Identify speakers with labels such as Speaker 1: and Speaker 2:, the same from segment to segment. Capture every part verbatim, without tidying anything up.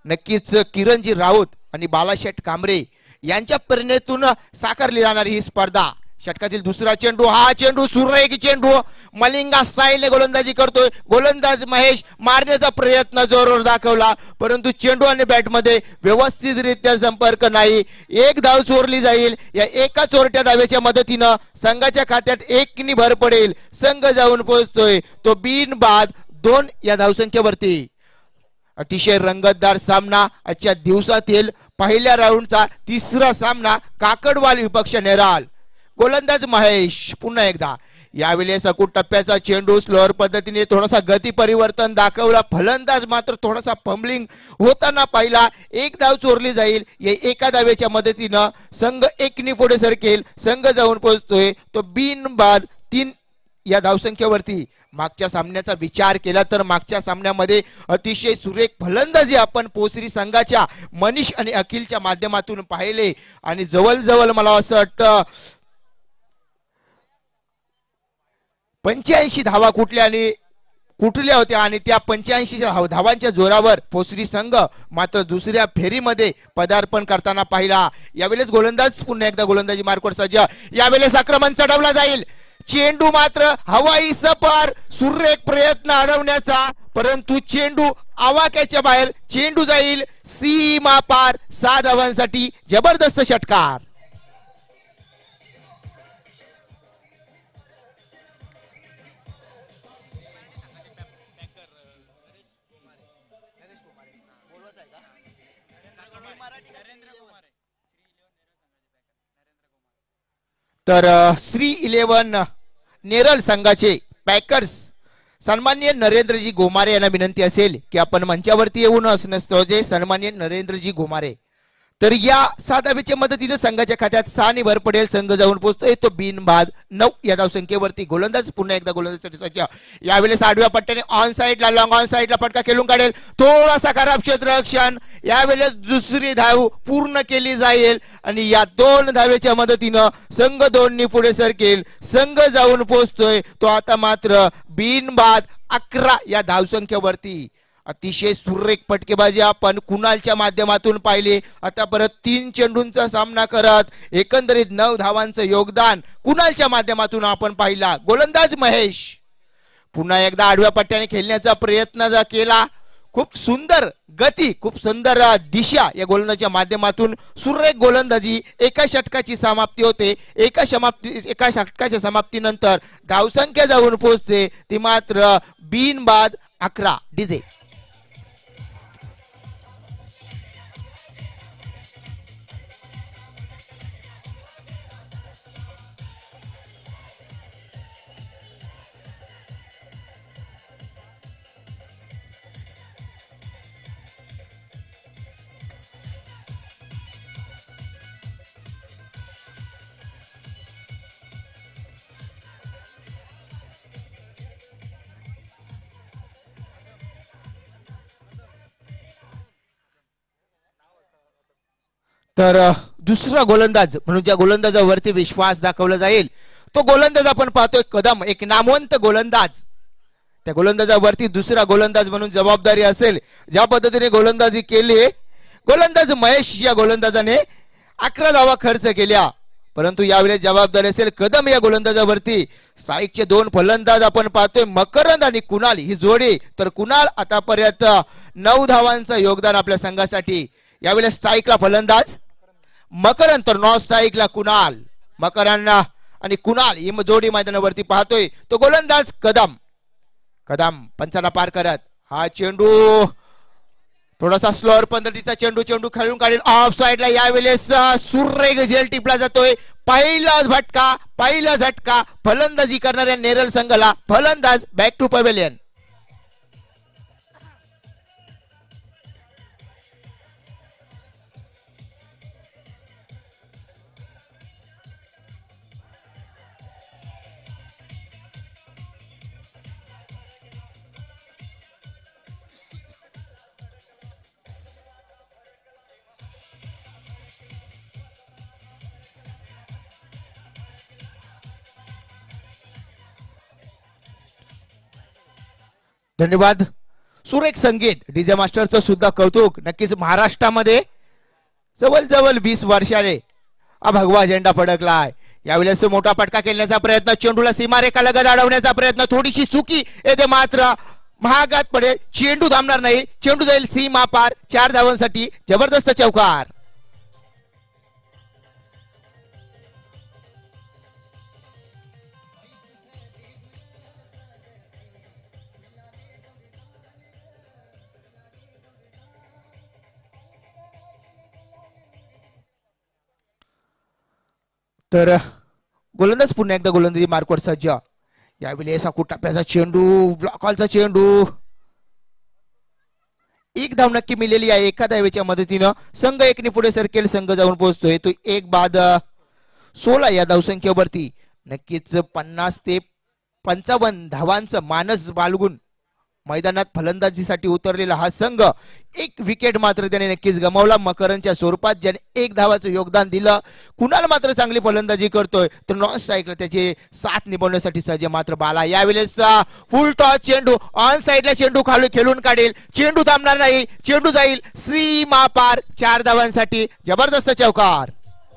Speaker 1: नक्कीच किरणजी राऊत आणि बालाशेठ कांबरे यांच्या प्रेरणेतून साकारली जाणारी ही स्पर्धा। षटकातील दुसरा चेंडू, हा चेंडू सुरेख चेंडू, मलिंगा स्टाईलने गोलंदाजी करतोय। गोलंदाज महेश मारण्याचा प्रयत्न जोरावर दाखवला, परंतु चेंडू आणि बॅट मध्ये व्यवस्थितरित्या संपर्क नाही। एक धाव चोरली जाईल। या एका चोरट्या धावेच्या मदतीने संघाच्या खात्यात एकनी भर पडेल। संघ जाऊन पोहोचतोय तो बिनबाद दोन या धावसंख्येवरती। अतिशय रंगतदार सामना आजच्या दिवसातील पहिल्या राऊंडचा तिसरा सामना काकडवाल विपक्ष नेराल। गोलंदाज महेश पुन्हा एकदा, यावेळेस अकूट टप्प्याचा चेंडू स्लोअर पद्धतीने थोडासा गती परिवर्तन दाखवला। फलंदाज मात्र थोडासा फंबलिंग होताना पाहिला। एक धाव चोरली जाईल। या एका धावेच्या मदतीने संघ एकनी पुढे सरकेल। संघ जाऊन पोहोचतोय तो बिनबाद तीन या धावसंख्येवरती। मागच्या सामन्याचा विचार केला तर मागच्या सामन्यामध्ये अतिशय सुरेख फलंदाजी आपण पोसरी संघाच्या मनीष आणि अखिलच्या माध्यमातून पाहिले आणि जवळजवळ मला असं वाटतं पंच्याऐंशी धावा कुठल्या आणि कुठल्या होत्या आणि त्या पंच्याऐंशी धावांच्या जोरावर पोसरी संघ मात्र दुसऱ्या फेरीमध्ये पदार्पण करताना पाहिला। यावेळेस गोलंदाज पुन्हा एकदा गोलंदाजी मार्कवर सज्ज। यावेळेस आक्रमण चढवला जाईल। चेंडू मात्र हवाई सपार, सुरेख प्रयत्न अडवण्याचा, परंतु चेंडू आवाक्याच्या बाहेर। चेंडू जाईल सीमा पार। सहा धावांसाठी जबरदस्त षटकार। तर श्री इलेव्हन नेरळ संघाचे पॅकर्स सन्माननीय नरेंद्रजी गोमारे यांना विनंती असेल की आपण मंचावरती येऊन असं जे सन्माननीय नरेंद्रजी गोमारे। तर या साधावेच्या मदतीने संघाच्या खात्यात सहा भर पडेल। संघ जाऊन पोहोचतोय तो बिनबाद नऊ या धावसंख्येवरती। गोलंदाज पुन्हा एकदा गोलंदाजीसाठी सज्ज। यावेळेस आडव्या पट्ट्याने ऑन साइडला लॉंग ऑन साइडला फटका खेळून काढेल। थोडासा खराब क्षेत्ररक्षण। यावेळेस दुसरी धाव पूर्ण केली जाईल आणि या दोन धावेच्या मदतीने संघ दोन्ही पुढे सरकेल। संघ जाऊन पोहोचतोय तो आता मात्र बिनबाद अकरा या धावसंख्येवरती। अतिशय सुरेख फटकेबाजी आपण कुणालच्या माध्यमातून पाहिले। आता परत तीन चेंडूंचा सामना करत एकंदरीत नऊ धावांचं योगदान कुणालच्या माध्यमातून आपण पाहिला। गोलंदाज महेश पुन्हा एकदा आडव्या पट्ट्याने खेळण्याचा प्रयत्न केला। खूप सुंदर गती, खूप सुंदर दिशा या गोलंदाजीच्या माध्यमातून सुरेख गोलंदाजी। एका षटकाची समाप्ती होते। एका समाप्ती एका षटकाच्या समाप्तीनंतर धावसंख्या जाऊन पोहोचते ती मात्र बिनबाद अकरा। डीजे तर दुसरा गोलंदाज म्हणून ज्या गोलंदाजावरती विश्वास दाखवला जाईल तो गोलंदाज आपण पाहतोय कदम, एक नामवंत गोलंदाज। त्या गोलंदाजावरती दुसरा गोलंदाज म्हणून जबाबदारी असेल। ज्या पद्धतीने गोलंदाजी केली गोलंदाज महेश या गोलंदाजाने अकरा धावा खर्च केल्या, परंतु यावेळेस जबाबदारी असेल कदम या गोलंदाजावरती। साईकचे दोन फलंदाज आपण पाहतोय मकरंद आणि कुणाल ही जोडी। तर कुणाल आतापर्यंत नऊ धावांचं योगदान आपल्या संघासाठी। यावेळेस स्ट्राईकला फलंदाज मकरंद तर नॉन स्ट्राईकला कुणाल। मकरंद आणि कुणाल ही जोडी मैदानावरती पाहतोय तो गोलंदाज कदम। कदम पंचाला पार करत हा चेंडू थोडासा स्लोअर पद्धतीचा चेंडू चेंडू खेळून काढेल ऑफ साइडला। यावेळेस सुरेख झेल टिपला जातोय। पहिला झटका पहिला झटका फलंदाजी करणाऱ्या नेरळ संघाला। फलंदाज बॅक टू पवेलियन। धन्यवाद। सुरेख संगीत डीजे मास्टरचं सुद्धा कौतुक. नक्कीच महाराष्ट्रामध्ये जवळजवळ वीस वर्षाने हा भगवा झेंडा फडकलाय. यावेळेस मोठा फटका खेळण्याचा प्रयत्न, चेंडूला सीमारेखा लगत अडवण्याचा प्रयत्न, थोडीशी चुकी येते मात्र महागात पडेल. चेंडू थांबणार नाही, चेंडू जाईल सीमा पार. चार धावांसाठी जबरदस्त चौकार. तर गोलंदाज पुन्हा एकदा गोलंदाजी मार्कवर सज्ज. यावेळी साकू टप्प्याचा चेंडू, ब्लॉकॉलचा चेंडू. एक धाव नक्की मिळालेली आहे. एका धावेच्या मदतीनं संघ एकने पुढे सरकेल. संघ जाऊन पोहोचतोय तो एक बाद सोळा या धावसंख्येवरती. नक्कीच पन्नास ते पंचावन्न धावांचं मानस बाळगून मैदानात फलंदाजीसाठी उतरलेला हा संघ एक विकेट मात्र त्याने नक्कीच गमावला. मकरनच्या स्वरूपात ज्याने एक धावाचं योगदान दिलं. कुणाल मात्र चांगली फलंदाजी करतोय तर नॉन स्ट्राईकला त्याचे साथ निभवण्यासाठी सज्ज मात्र बाला. यावेळेस फुल टॉस चेंडू ऑन साईडला, चेंडू खालू खेळून काढेल. चेंडू थांबणार नाही, चेंडू जाईल सीमा पार. चार धावांसाठी जबरदस्त चौकार.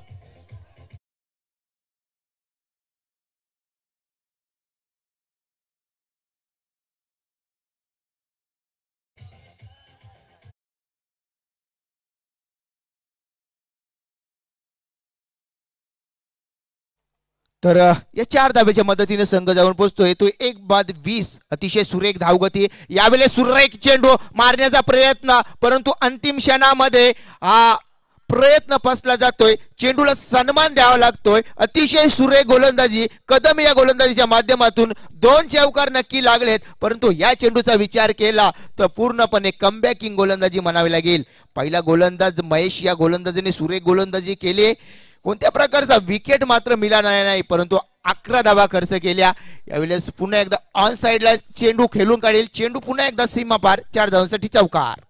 Speaker 1: तर या चार धावेच्या मदतीने संघ जाऊन पोहोचतोय तो एक बाद वीस. अतिशय सुरेख धावगती. यावेळेस सुरेख चेंडू मारण्याचा प्रयत्न, परंतु अंतिम क्षणामध्ये हा प्रयत्न फसला जातोय. चेंडूला सन्मान द्यावा लागतोय. अतिशय सुरेख गोलंदाजी कदम या गोलंदाजीच्या माध्यमातून दोन चौकार नक्की लागलेत, परंतु या चेंडूचा विचार केला तर पूर्णपणे कमबॅकिंग गोलंदाजी म्हणावी लागेल. पहिला गोलंदाज महेश या गोलंदाजीने सुरेख गोलंदाजी केली. कोणत्या प्रकारचा विकेट मात्र मिळाला नाही, परंतु अकरा धावा खर्च केल्या. यावेळेस पुन्हा एकदा ऑन साइडला चेंडू खेळून काढेल. चेंडू पुन्हा एकदा सीमा पार. चार धावांसाठी चौकार.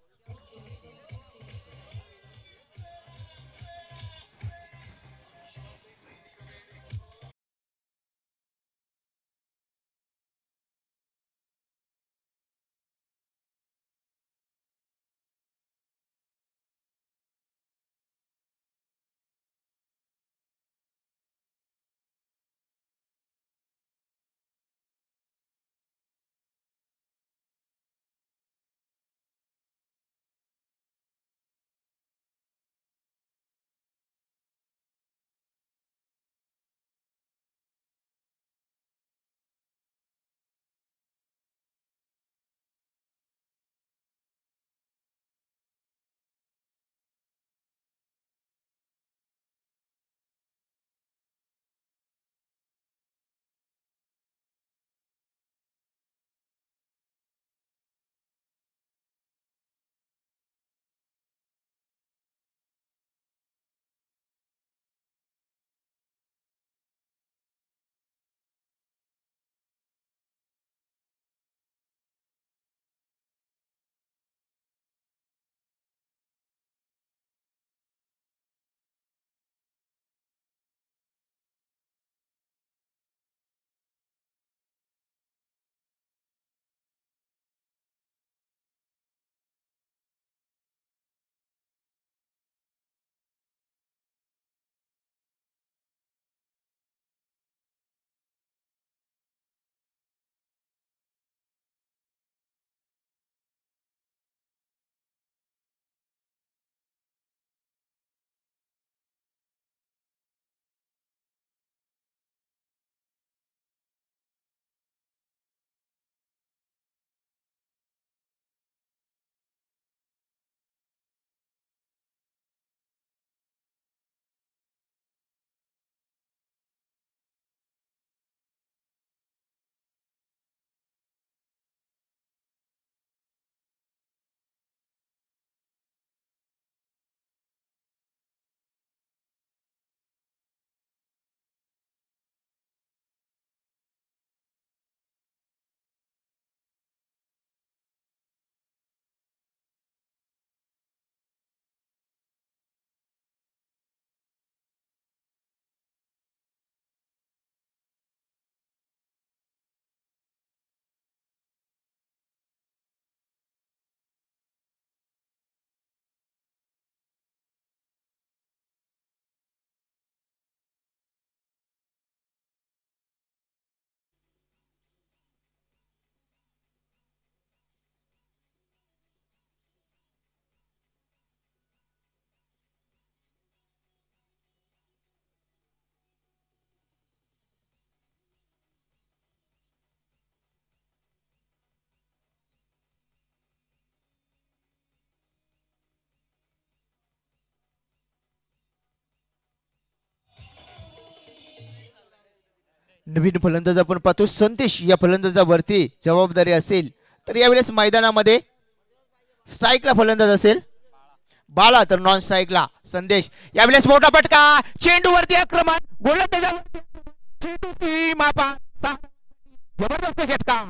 Speaker 1: नवीन फलंदाज आपण पाहतो संदेश या फलंदाजावरती जबाबदारी असेल. तर यावेळेस मैदानामध्ये स्ट्राईकला फलंदाज असेल बाला, तर नॉन स्ट्राईकला संदेश. यावेळेस मोठा फटका, चेंडूवरती आक्रमण, गोलंदाजावरती चेंडू मापा, जबरदस्त झटका.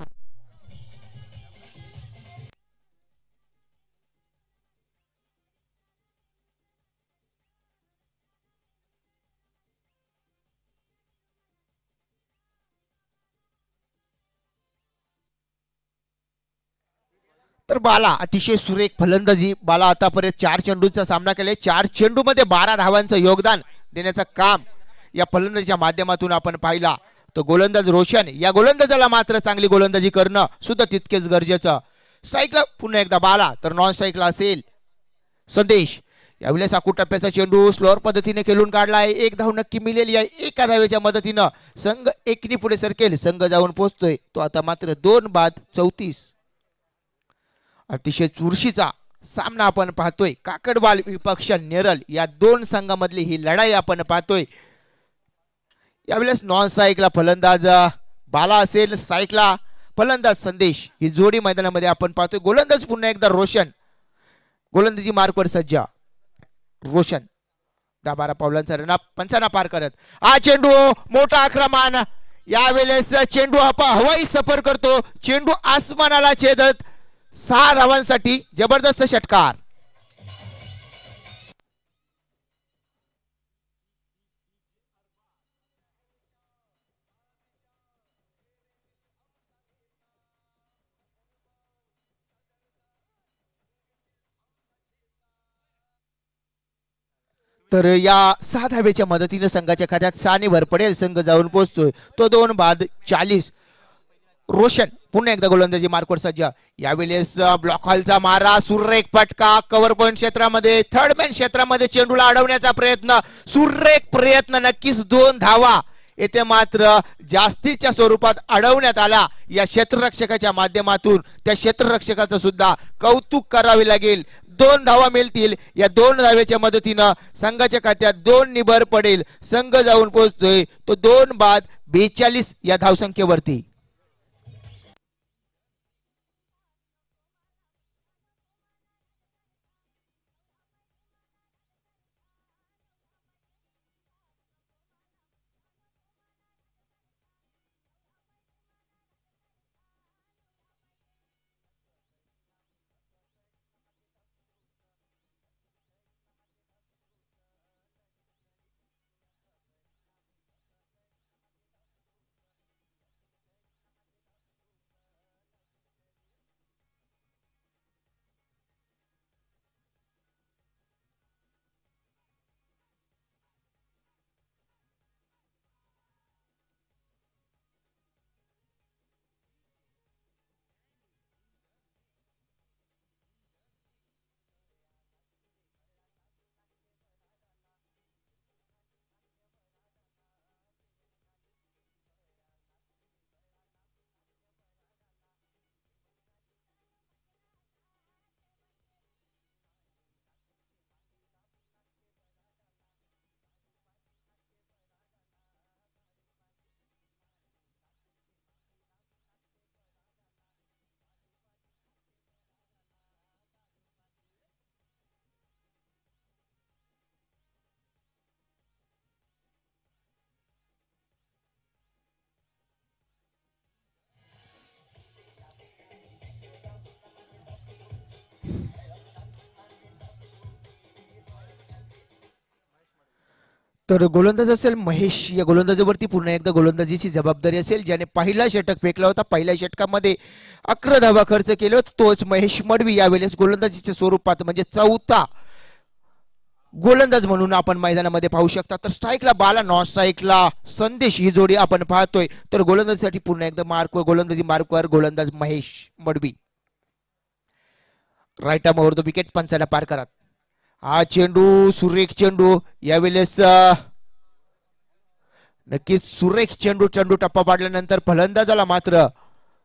Speaker 1: तर बाला अतिशय सुरेख फलंदाजी. बाला आतापर्यंत चार चेंडूंचा सामना केला, चार चेंडू मध्ये बारा धावांचं योगदान देण्याचं काम या फलंदाजीच्या माध्यमातून आपण पाहिला. तो गोलंदाज रोशन, या गोलंदाजाला मात्र चांगली गोलंदाजी करणं सुद्धा तितकेच गरजेचं. स्ट्राईकला पुन्हा एकदा बाला, तर नॉन स्ट्राईकला असेल संदेश. यावेळेस आखू टप्प्याचा चेंडू स्लोअर पद्धतीने खेळून काढला आहे. एक धाव नक्की मिळेल या एका धावेच्या मदतीनं संघ एकनी पुढे सरकेल. संघ जाऊन पोहोचतोय तो आता मात्र दोन बाद चौतीस. अतिशय चुरशीचा सामना आपण पाहतोय. काकडवाल विपक्ष नेरल या दोन संघामधली ही लढाई आपण पाहतोय. यावेळेस नॉन स्ट्राईकला फलंदाज बाला असेल, स्ट्राईकला फलंदाज संदेश. ही जोडी मैदानामध्ये आपण पाहतोय. गोलंदाज पुन्हा एकदा रोशन, गोलंदाजी मार्कवर सज्ज रोशन. दहा बारा पावलांचा रन पंचांना पार करत हा चेंडू, मोठा आक्रमण. यावेळेस चेंडू हवाई सफर करतो, चेंडू आसमानाला छेदत सहा धावांसाठी जबरदस्त षटकार. तर या सहा धावेच्या मदतीने संघाच्या खात्यात सहाने भर पडेल. संघ जाऊन पोहोचतोय तो दोन बाद चाळीस. रोशन पुन्हा एकदा गोलंदाजी मार्कवर सज्ज. यावेळेस ब्लॉक हॉलचा मारा, सुरेख फटका, कव्हर पॉइंट क्षेत्रामध्ये, थर्ड मॅन क्षेत्रामध्ये चेंडूला अडवण्याचा प्रयत्न, सुरेख प्रयत्न, नक्कीच दोन धावा येथे मात्र जास्तीच्या स्वरूपात अडवण्यात आला या क्षेत्ररक्षकाच्या माध्यमातून. त्या क्षेत्ररक्षकाचं सुद्धा कौतुक करावे लागेल. दोन धावा मिळतील. या दोन धावेच्या मदतीनं संघाच्या खात्यात दोन निभर पडेल. संघ जाऊन पोहोचतोय तो दोन बाद बेचाळीस या धावसंख्येवरती. तर गोलंदाज असेल महेश. या गोलंदाजावरती पुन्हा एकदा गोलंदाजीची जबाबदारी असेल. ज्याने पहिला षटक फेकला होता, पहिल्या षटकामध्ये अकरा धावा खर्च केले होते, तोच महेश मडवी यावेळेस गोलंदाजीच्या स्वरूपात म्हणजे चौथा गोलंदाज म्हणून आपण मैदानामध्ये पाहू शकता. तर स्ट्राईकला बाला, नॉन स्ट्राईकला संदेश ही जोडी आपण पाहतोय. तर गोलंदाजीसाठी पुन्हा एकदा मार्कवर गोलंदाजी मार्कवर गोलंदाज Mahesh Madvi. Right arm over the wicket पंचाला पार करत हा चेंडू, सुरेख चेंडू. यावेळेस नक्कीच सुरेख चेंडू. चेंडू टप्पा पाडल्यानंतर फलंदाजाला मात्र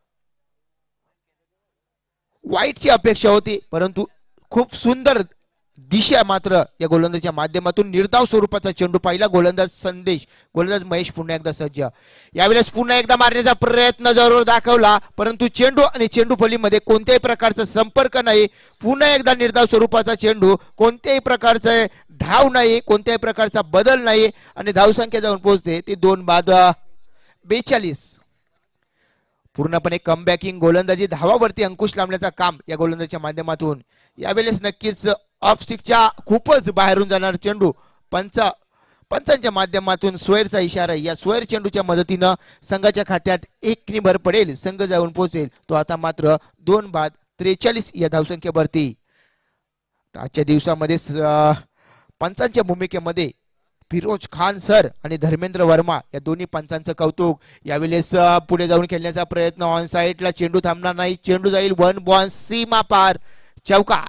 Speaker 1: वाईटची अपेक्षा होती, परंतु खूप सुंदर दिशा मात्र या गोलंदाजीच्या माध्यमातून निर्धाव स्वरूपाचा चेंडू पाहिला. गोलंदाज संदेश, गोलंदाज महेश पुन्हा एकदा सज्ज. यावेळेस पुन्हा एकदा मारण्याचा प्रयत्न जरूर दाखवला, परंतु चेंडू आणि चेंडू फलीमध्ये कोणत्याही प्रकारचा संपर्क नाही. पुन्हा एकदा निर्धाव स्वरूपाचा चेंडू, कोणत्याही प्रकारचा धाव नाही, कोणत्याही प्रकारचा बदल नाही आणि धावसंख्या जाऊन पोहोचते ती दोन बाद बेचाळीस. पूर्णपणे कमबॅकिंग गोलंदाजी, धावावरती अंकुश लावण्याचा काम या गोलंदाजीच्या माध्यमातून. यावेळेस नक्कीच ऑफस्टिकच्या खूपच बाहेरून जाणार चेंडू, पंच पंचांच्या माध्यमातून स्क्वेअरचा इशारा. या स्क्वेअर चेंडूच्या मदतीनं संघाच्या खात्यात एक नि भर पडेल, संघ जाऊन पोहोचेल तो आता मात्र दोन बाद त्रेचाळीस या धावसंख्येवरती. आजच्या दिवसामध्ये पंचांच्या भूमिकेमध्ये फिरोज खान सर आणि धर्मेंद्र वर्मा या दोन्ही पंचांचं कौतुक. यावेळेस पुढे जाऊन खेळण्याचा प्रयत्न, ऑन साईडला चेंडू थांबणार नाही, चेंडू जाईल वन बॉल सीमा पार, चौकार.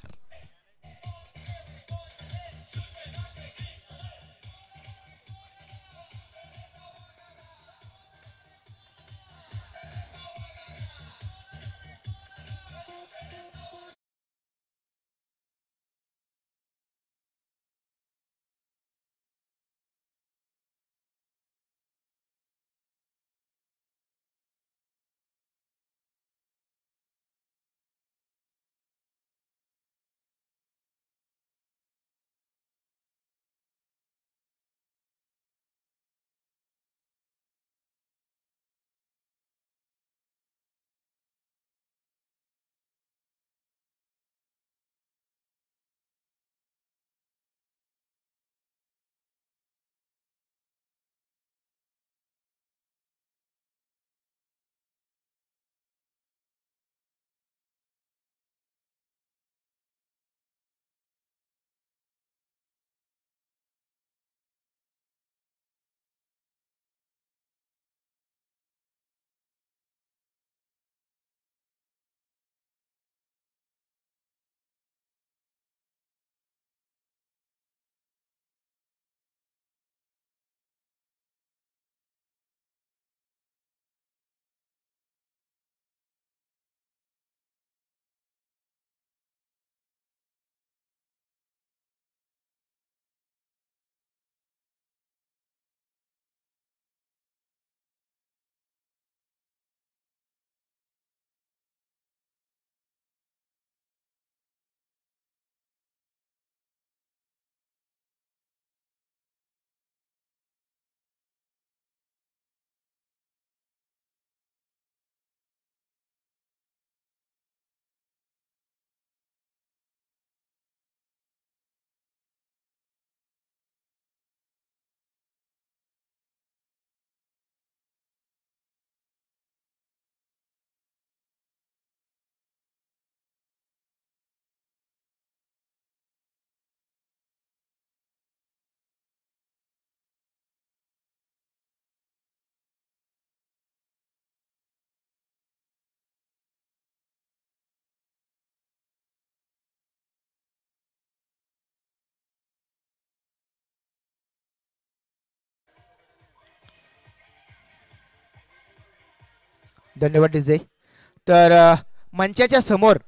Speaker 1: धन्यवाद डिजे. तर मंचाच्या समोर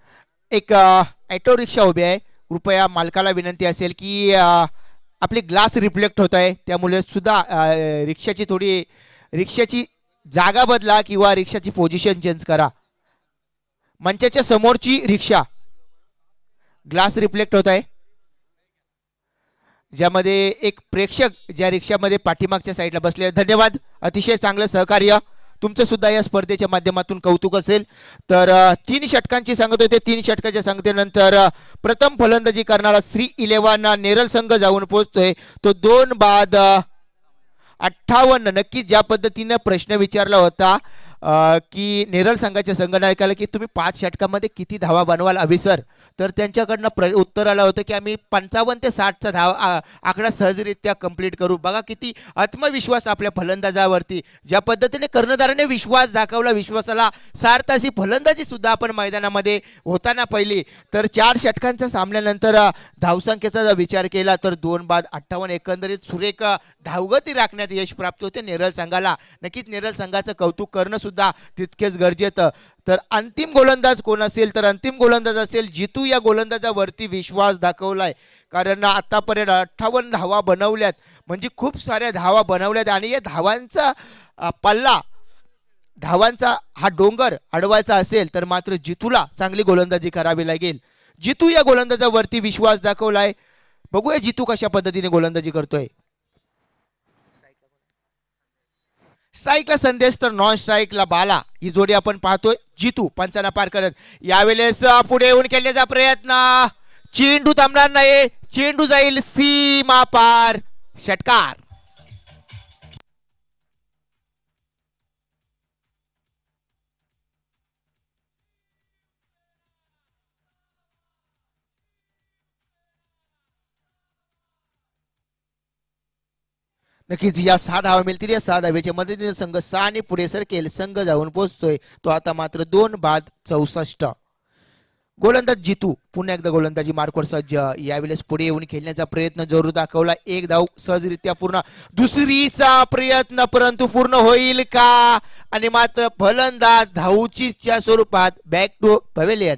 Speaker 1: एक ऑटो रिक्षा उभी आहे. कृपया मालकाला विनंती असेल की आपली ग्लास रिफ्लेक्ट होत आहे, त्यामुळे सुद्धा रिक्षाची थोडी रिक्षाची जागा बदला किंवा रिक्षाची पोझिशन चेंज करा. मंचाच्या समोरची रिक्षा ग्लास रिफ्लेक्ट होत आहे, ज्यामध्ये एक प्रेक्षक ज्या रिक्षामध्ये पाठीमागच्या साईडला बसले. धन्यवाद, अतिशय चांगलं सहकार्य तुमचं सुद्धा या स्पर्धेच्या माध्यमातून कौतुक असेल. तर तीन षटकांची सांगत होते. तीन षटकाच्या सांगतेनंतर प्रथम फलंदाजी करणारा श्री इलेव्हन नेरल संघ जाऊन पोहोचतोय तो दोन बाद अठ्ठावन्न. नक्कीच ज्या पद्धतीने प्रश्न विचारला होता की नेरल संघाच्या संघनायकाला की तुम्ही पाच षटकामध्ये किती धावा बनवाल अभिसर, तर त्यांच्याकडनं प्र उत्तर आलं होतं की आम्ही पंचावन्न ते साठचा धाव आकडा सहजरित्या कंप्लीट करू. बघा किती आत्मविश्वास आपल्या फलंदाजावरती, ज्या पद्धतीने कर्णधाराने विश्वास दाखवला, विश्वासाला सार्थ अशी फलंदाजी सुद्धा आपण मैदानामध्ये होताना पहिली. तर चार षटकांच्या सामन्यानंतर धावसंख्येचा जर विचार केला तर दोन बाद अठ्ठावन्न एकंदरीत सुरेख धावगती राखण्यात यश प्राप्त होते नेरल संघाला. नक्कीच नेरल संघाचं कौतुक करणं सुद्धा सुद्धा तितकेच गरजेचं. तर अंतिम गोलंदाज कोण असेल तर अंतिम गोलंदाज असेल जितू. या गोलंदाजावरती विश्वास दाखवलाय कारण आतापर्यंत अठ्ठावन्न धावा बनवल्यात म्हणजे खूप साऱ्या धावा बनवल्यात आणि या धावांचा पल्ला धावांचा हा डोंगर अडवायचा असेल तर मात्र जितूला चांगली गोलंदाजी करावी लागेल. जितू या गोलंदाजावरती विश्वास दाखवलाय. बघूया जितू कशा पद्धतीने गोलंदाजी करतोय. स्ट्राईकला संदेश तर नॉन स्ट्राईकला बाला ही जोडी आपण पाहतोय. जितू पंचांना पार करत यावेळेस पुढे येऊन केल्याचा प्रयत्न. चेंडू थांबणार नाही. चेंडू जाईल सीमा पार. षटकार. नक्कीच या सहा धावा मिळतील. या सहा धावेच्या मदतीने संघ सहा आणि पुढे सरकेल. संघ जाऊन पोहोचतोय तो आता मात्र दोन बाद चौसष्ट. गोलंदाज जितू पुन्हा एकदा गोलंदाजी मार्कवर सज्ज. यावेळेस पुढे येऊन खेळण्याचा प्रयत्न जरूर दाखवला. एक धाव सहजरित्या पूर्ण. दुसरीचा प्रयत्न परंतु पूर्ण होईल का आणि मात्र फलंदाज धावचीच्या स्वरूपात बॅक टू पवेलियन.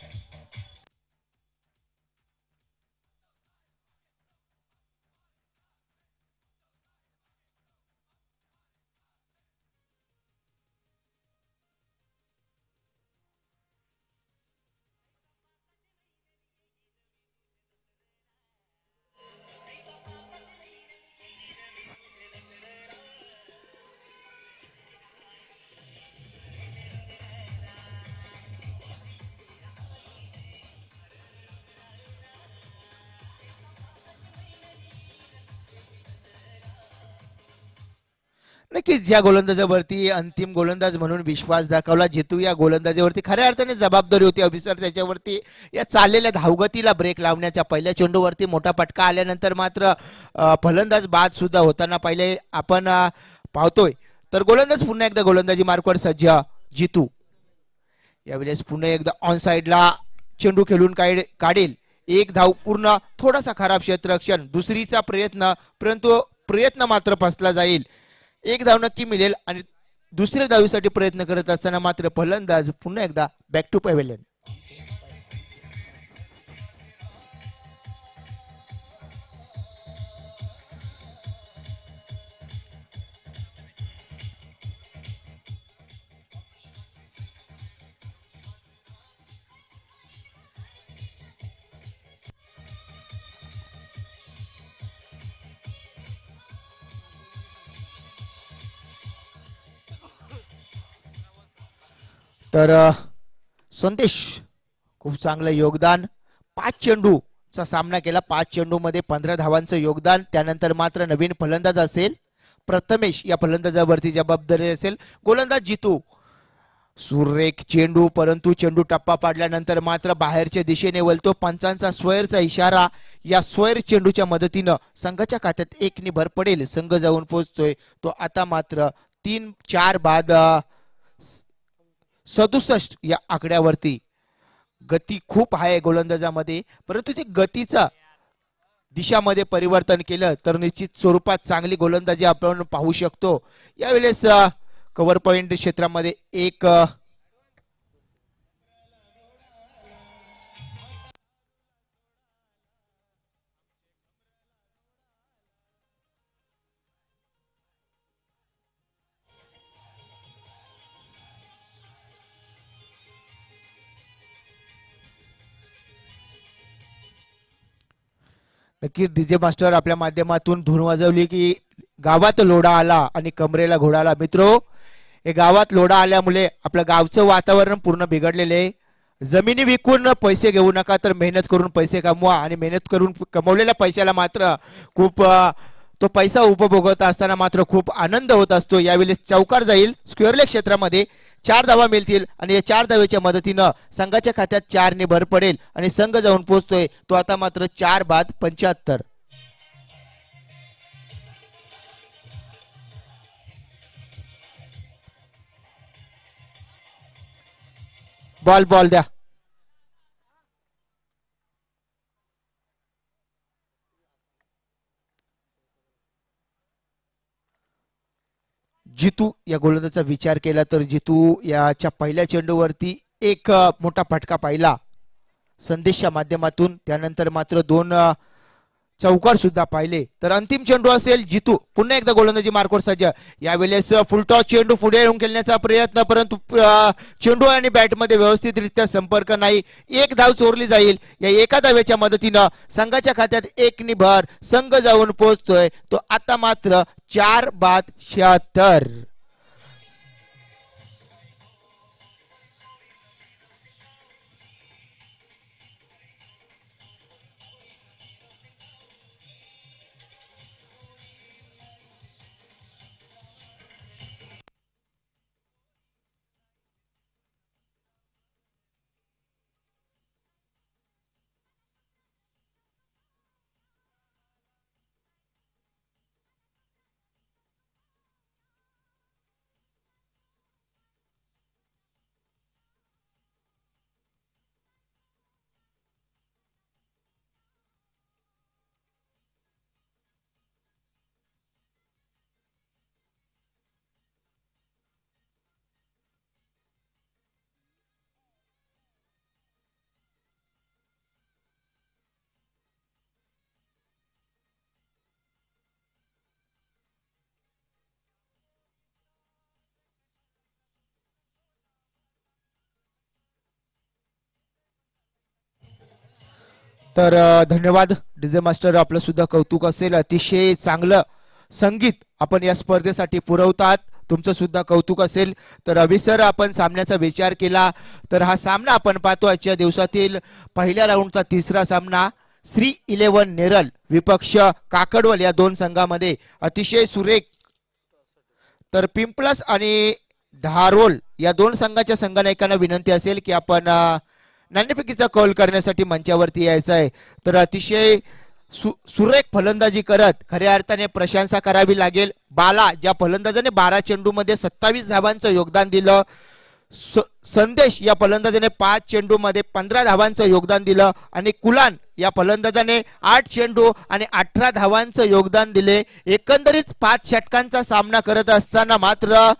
Speaker 1: नक्कीच ज्या गोलंदाजावरती अंतिम गोलंदाज म्हणून विश्वास दाखवला जितू या गोलंदाजीवरती खऱ्या अर्थाने जबाबदारी होती ऑफिसर त्याच्यावरती. या चाललेल्या धावगतीला ब्रेक लावण्याच्या पहिल्या चेंडूवरती मोठा फटका आल्यानंतर मात्र फलंदाज बाद सुद्धा होताना पहिले आपण पाहतोय. तर गोलंदाज पुन्हा एकदा गोलंदाजी मार्कवर सज्ज जितू. यावेळेस पुन्हा एकदा ऑन साइडला चेंडू खेळून काढेल. एक धाव पूर्ण. थोडासा खराब क्षेत्ररक्षण. दुसरीचा प्रयत्न परंतु प्रयत्न मात्र फसला जाईल. एक धाव नक्की मिळेल आणि दुसऱ्या धावीसाठी प्रयत्न करत असताना मात्र फलंदाज पुन्हा एकदा बॅक टू पवेलियन. तर संदेश खूप चांगलं योगदान. पाच चेंडूचा सामना केला. पाच चेंडू मध्ये पंधरा धावांचं योगदान. त्यानंतर मात्र नवीन फलंदाज असेल प्रथमेश या फलंदाजावरती जबाबदारी असेल. गोलंदाज जितू. सुरेख चेंडू परंतु चेंडू टप्पा पाडल्यानंतर मात्र बाहेरच्या दिशेने वळतो. पंचांचा स्वैरचा इशारा. या स्वैर चेंडूच्या मदतीनं संघाच्या खात्यात एक नि भर पडेल. संघ जाऊन पोहोचतोय तो आता मात्र तीन चार बाद सदुसष्ट या आकड्यावरती. गती खूप आहे गोलंदाजामध्ये परंतु ते गतीचा दिशामध्ये परिवर्तन केलं तर निश्चित स्वरूपात चांगली गोलंदाजी आपण पाहू शकतो. यावेळेस कव्हर पॉइंट क्षेत्रामध्ये एक नक्कीच डीजे मास्टर आपल्या माध्यमातून धून वाजवली की गावात लोढा आला आणि कमरेला घोडा आला. मित्रो हे गावात लोढा आल्यामुळे आपलं गावचं वातावरण पूर्ण बिघडलेलं आहे. जमिनी विकून पैसे घेऊ नका तर मेहनत करून पैसे कमवा आणि मेहनत करून कमवलेल्या पैशाला मात्र खूप तो पैसा उपभोगत असताना मात्र खूप आनंद होत असतो. यावेळेस चौकार जाईल स्क्वेअर लेग क्षेत्रामध्ये. चार धावा मिळतील आणि या चार धावेच्या मदतीनं संघाच्या खात्यात चार ने भर पडेल आणि संघ जाऊन पोहोचतोय तो आता मात्र चार बाद पंच्याहत्तर. बॉल बॉल द्या. जितू या गोलंदाजाचा विचार केला तर जितू याच्या पहिल्या चेंडूवरती एक मोठा फटका पाहिला संदेशच्या माध्यमातून, त्यानंतर मात्र दोन चौकार सुद्धा पाहिले. तर अंतिम चेंडू असेल जितू, पुन्हा एकदा गोलंदाजी मार्कवर सज्ज. यावेळेस फुलटॉस चेंडू पुढे येऊन खेळण्याचा प्रयत्न, परंतु चेंडू आणि बॅटमध्ये व्यवस्थितरित्या संपर्क नाही. एक धाव चोरली जाईल. या एका धावेच्या मदतीनं संघाच्या खात्यात एक नि भर संघ जाऊन पोहोचतोय तो आता मात्र चार बाद शहात्तर. तर धन्यवाद डीजे मास्टर, आपलं सुद्धा कौतुक असेल. अतिशय चांगलं संगीत आपण या स्पर्धेसाठी पुरवतात, तुमचं सुद्धा कौतुक असेल. तर अभि सर, आपण सामन्याचा विचार केला तर हा सामना आपण पाहतो आजच्या दिवसातील पहिल्या राऊंडचा तिसरा सामना श्री इलेव्हन नेरल विपक्ष काकडवल या दोन संघामध्ये अतिशय सुरेख. तर पिंपळस आणि धारोल या दोन संघाच्या संघनायकांना विनंती असेल की आपण नाणेफेकीचा कॉल करण्यासाठी मंचावरती यायचं आहे. तर अतिशय सु सुरेख फलंदाजी करत खऱ्या अर्थाने प्रशंसा करावी लागेल. बाला ज्या फलंदाजाने बारा चेंडूमध्ये सत्तावीस धावांचं योगदान दिलं, संदेश या फलंदाजाने पाच चेंडूमध्ये पंधरा धावांचं योगदान दिलं आणि कुलान या फलंदाजाने आठ चेंडू आणि अठरा धावांचं योगदान दिले. एकंदरीत पाच षटकांचा सामना करत असताना मात्र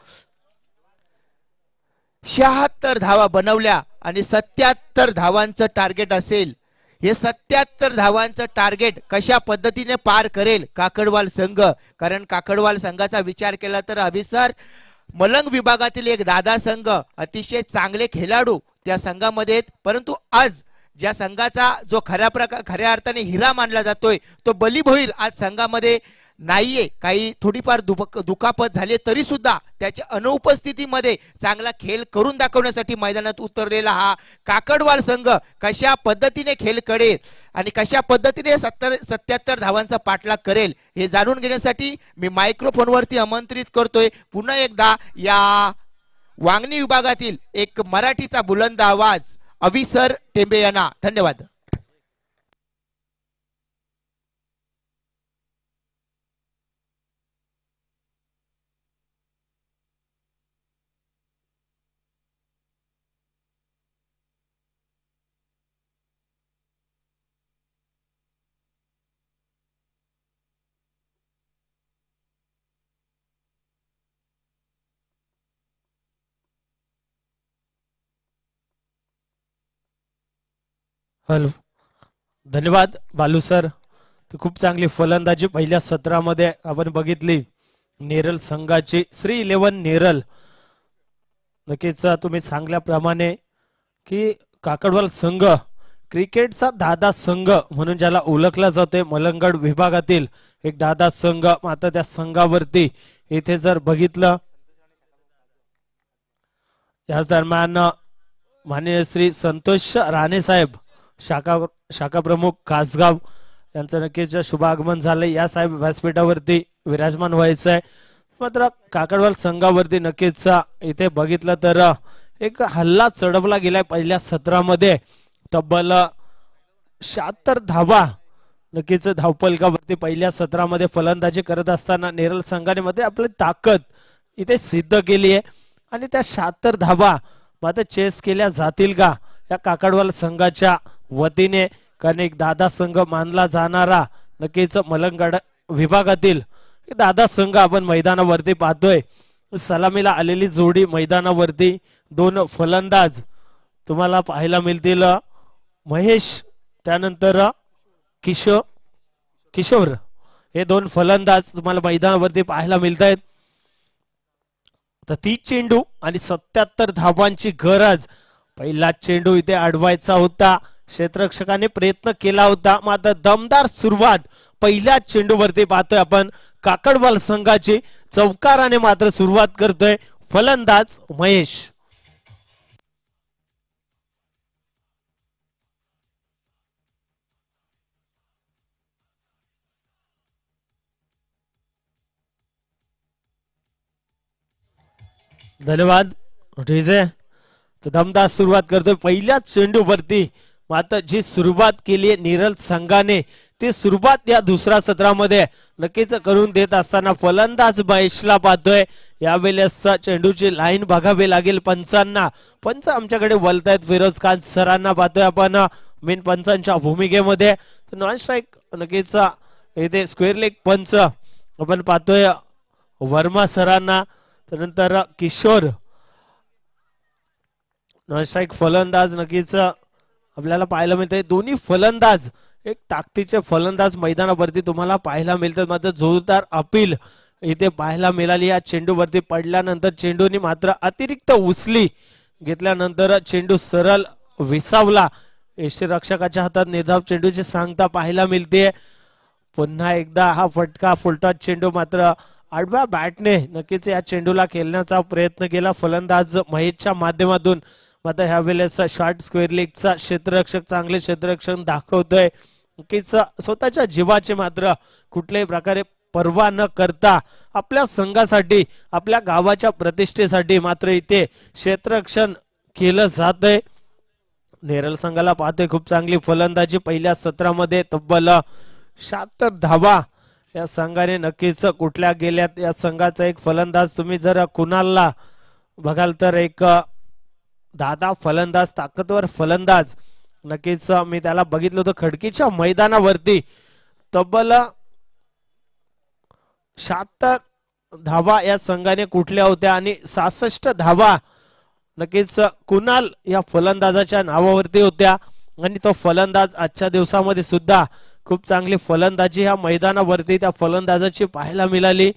Speaker 1: शहात्तर धावा बनवल्या आणि सत्याहत्तर धावांचं टार्गेट असेल. हे सत्याहत्तर धावांचं टार्गेट कशा पद्धतीने पार करेल काकडवाल संघ, कारण काकडवाल संघाचा विचार केला तर अभिसर मलंग विभागातील एक दादा संघ, अतिशय चांगले खेळाडू त्या संघामध्ये, परंतु आज ज्या संघाचा जो खऱ्या प्रकार खऱ्या अर्थाने हिरा मानला जातोय तो बलीभोईर आज संघामध्ये नाहीये. काही थोडीफार दुखापत झाली तरी सुद्धा त्याच्या अनुपस्थितीमध्ये चांगला खेळ करून दाखवण्यासाठी मैदानात उतरलेला हा काकडवाल संघ कशा पद्धतीने खेळ करेल आणि कशा पद्धतीने सत्तर सत्याहत्तर धावांचा पाठलाग करेल हे जाणून घेण्यासाठी मी मायक्रोफोनवरती आमंत्रित करतोय पुन्हा एकदा या वांगणी विभागातील एक मराठीचा बुलंद आवाज अविसर टेंबे यांना. धन्यवाद.
Speaker 2: हॅलो, धन्यवाद बालू सर. खूप चांगली फलंदाजी पहिल्या सत्रामध्ये आपण बघितली नेरल संघाची. श्री इलेव्हन नेरल नक्कीच तुम्ही सांगल्याप्रमाणे की काकडवाल संघ क्रिकेटचा दादा संघ म्हणून ज्याला ओळखला जाते, मलंगड विभागातील एक दादा संघ. मात्र त्या संघावरती इथे जर बघितलं याच दरम्यान माननीय श्री संतोष राणे साहेब शाखा शाखा प्रमुख कासगाव यांचं नक्कीच शुभागमन झालंय. या साहेब व्यासपीठावरती विराजमान व्हायचं आहे. मात्र काकडवाल संघावरती नक्कीच इथे बघितलं तर एक हल्ला चढवला गेलाय पहिल्या सत्रामध्ये. तब्बल शहात्तर धावा नक्कीच धावपलकावरती पहिल्या सत्रामध्ये फलंदाजी करत असताना नेरल संघाने मध्ये आपली ताकद इथे सिद्ध केली आहे आणि त्या शहात्तर धावा मात्र चेस केल्या जातील का या काकडवाल संघाच्या वतीने, कारण एक दादा संघ मानला जाणारा नक्कीच मलंगड विभागातील दादा संघ आपण मैदानावरती पाहतोय. सलामीला आलेली जोडी मैदानावरती दोन फलंदाज तुम्हाला पाहायला मिळतील. महेश त्यानंतर किशोर किशोर हे दोन फलंदाज तुम्हाला मैदानावरती पाहायला मिळत आहेत. तर तीस चेंडू आणि सत्याहत्तर धावांची गरज. पहिला चेंडू इथे अडवायचा होता, क्षेत्ररक्षकाने प्रयत्न केला होता, मात्र दमदार सुरुवात पहिल्या चेंडूवरती पाहतोय आपण. काकडवाल संघाची चौकाराने मात्र सुरुवात करतोय फलंदाज महेश. धन्यवाद डीजे. तर दमदार सुरुवात करतोय पहिल्याच चेंडूवरती. मात्र जी सुरुवात केली नेरल संघाने ती सुरुवात या दुसऱ्या सत्रामध्ये नक्कीच करून देत असताना फलंदाज महेशला पाहतोय. यावेळेस चेंडूची लाईन बघावी लागेल पंचांना. पंच आमच्याकडे वलतायत फिरोज खान सरांना पाहतोय आपण मेन पंचांच्या भूमिकेमध्ये. नॉन स्ट्राईक नक्कीच इथे स्क्वेअर लेग पंच आपण पाहतोय वर्मा सरांना. त्यानंतर किशोर नॉन स्ट्राईक फलंदाज नक्कीच आपल्याला पाहायला मिळतंय. दोन्ही फलंदाज एक ताकदीचे फलंदाज मैदानावरती तुम्हाला पाहायला मिळतात. मात्र जोरदार अपील इथे पाहायला मिळाली या चेंडूवरती. पडल्यानंतर चेंडूनी मात्र अतिरिक्त उचली घेतल्यानंतर चेंडू सरळ विसावला. यष्टीरक्षकाच्या हातात निर्धाव चेंडूची सांगता पाहायला मिळते. पुन्हा एकदा हा फटका फुलटॉस चेंडू मात्र आडव्या बॅटने नक्कीच या चेंडूला खेळण्याचा प्रयत्न केला फलंदाज महेशच्या माध्यमातून. मात्र ह्या वेळेस शॉर्ट स्क्वेअर लेगचा क्षेत्ररक्षक चांगले क्षेत्ररक्षण दाखवतोय. नक्कीच स्वतःच्या जीवाचे मात्र कुठल्याही प्रकारे पर्वा न करता आपल्या संघासाठी आपल्या गावाच्या प्रतिष्ठेसाठी मात्र इथे क्षेत्ररक्षण केलं जातंय. नेरल संघाला पाहतोय खूप चांगली फलंदाजी. पहिल्या सत्रामध्ये तब्बल शहात्तर धावा या संघाने नक्कीच कुठल्या गेल्यात. या संघाचा एक फलंदाज तुम्ही जर कुणालला बघाल तर एक दादा फलंदाज ताकदवर फलंदाज. नक्कीच मी त्याला बघितलं होतं खडकीच्या मैदानावरती. तब्बल शहात्तर धावा या संघाने कुठल्या होत्या आणि सहासष्ट धावा नक्कीच कुणाल या फलंदाजाच्या नावावरती होत्या. आणि तो फलंदाज आजच्या दिवसामध्ये सुद्धा खूप चांगली फलंदाजी ह्या मैदानावरती त्या फलंदाजाची पाहायला मिळाली.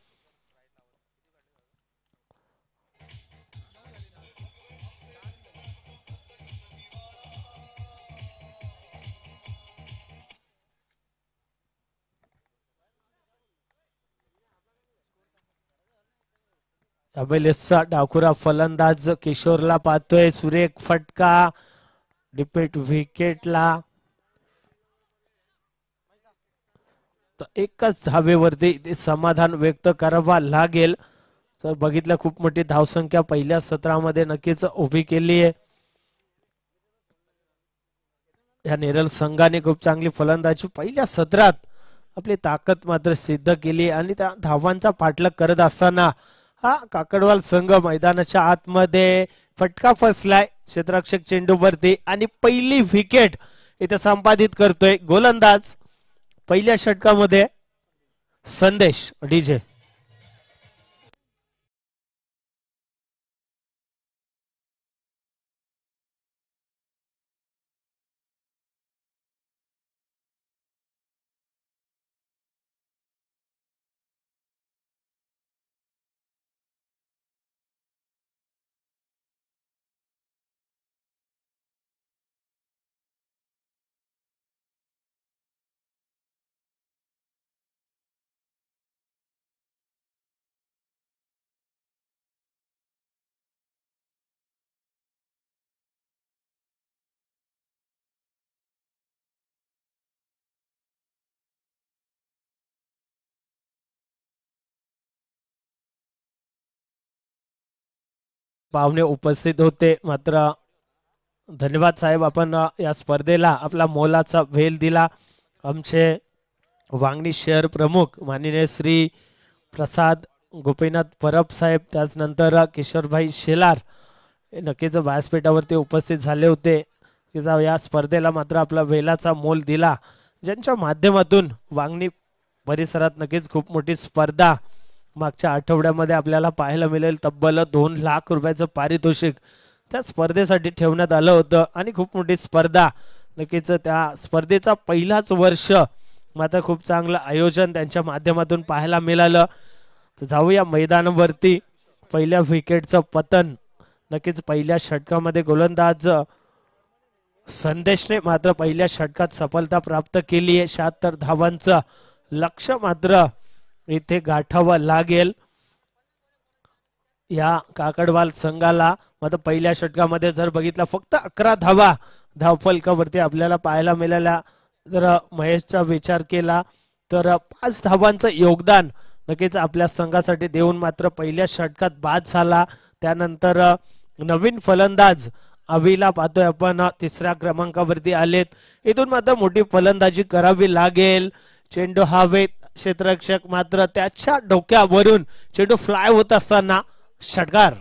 Speaker 2: यावेळेसचा डाकुरा फलंदाज किशोरला पाहतोय. सुरेख फटका डिपेट विकेटला. एकच धावेवरती ते समाधान व्यक्त करावा लागेल. तर बघितलं खूप मोठी धावसंख्या पहिल्या सत्रामध्ये नक्कीच उभी केली आहे. या नेरल संघाने खूप चांगली फलंदाजी पहिल्या सत्रात आपली ताकद मात्र सिद्ध केली आणि त्या धावांचा पाठलाग करत असताना हा काकडवाल संघ मैदानाच्या आतमध्ये फटका फसलाय क्षेत्ररक्षक चेंडूवरती आणि पहिली विकेट इथे संपादित करतोय गोलंदाज पहिल्या षटकामध्ये संदेश डीजे. पाहुणे उपस्थित होते. मात्र धन्यवाद साहेब, आपण या स्पर्धेला आपला मोलाचा वेळ दिला. आमचे वांगणी शहर प्रमुख माननीय श्री प्रसाद गोपीनाथ परब साहेब, त्याचनंतर किशोरभाई शेलार नक्कीच व्यासपीठावरती उपस्थित झाले होते. या स्पर्धेला मात्र आपला वेळाचा मोल दिला, ज्यांच्या माध्यमातून वांगणी परिसरात नक्कीच खूप मोठी स्पर्धा मागच्या आठवड्यामध्ये आपल्याला पाहायला मिळेल तब्बल दोन लाख रुपयाचं पारितोषिक त्या स्पर्धेसाठी ठेवण्यात आलं होतं आणि खूप मोठी स्पर्धा नक्कीच त्या स्पर्धेचा पहिलाच वर्ष मात्र खूप चांगलं आयोजन त्यांच्या माध्यमातून पाहायला मिळालं. तर जाऊया मैदानावरती. पहिल्या विकेटचं पतन नक्कीच पहिल्या षटकामध्ये गोलंदाज संदेशने मात्र पहिल्या षटकात सफलता प्राप्त केली आहे. शहात्तर धावांचं लक्ष मात्र इथे गाठावं लागेल या काकडवाल संघाला. मात्र पहिल्या षटकामध्ये जर बघितलं फक्त अकरा धावा धावफलकावरती आपल्याला पाहायला मिळाल्या. जर महेशचा विचार केला तर पाच धावांचं योगदान नक्कीच आपल्या संघासाठी देऊन मात्र पहिल्या षटकात बाद झाला. त्यानंतर नवीन फलंदाज अविला पाहतोय आपण तिसऱ्या क्रमांकावरती आलेत. इथून मात्र मोठी फलंदाजी करावी लागेल. चेंडू हवेत क्षेत्ररक्षक मात्र त्याच्या डोक्यावरून चेंडू फ्लाय होत असताना षटकार.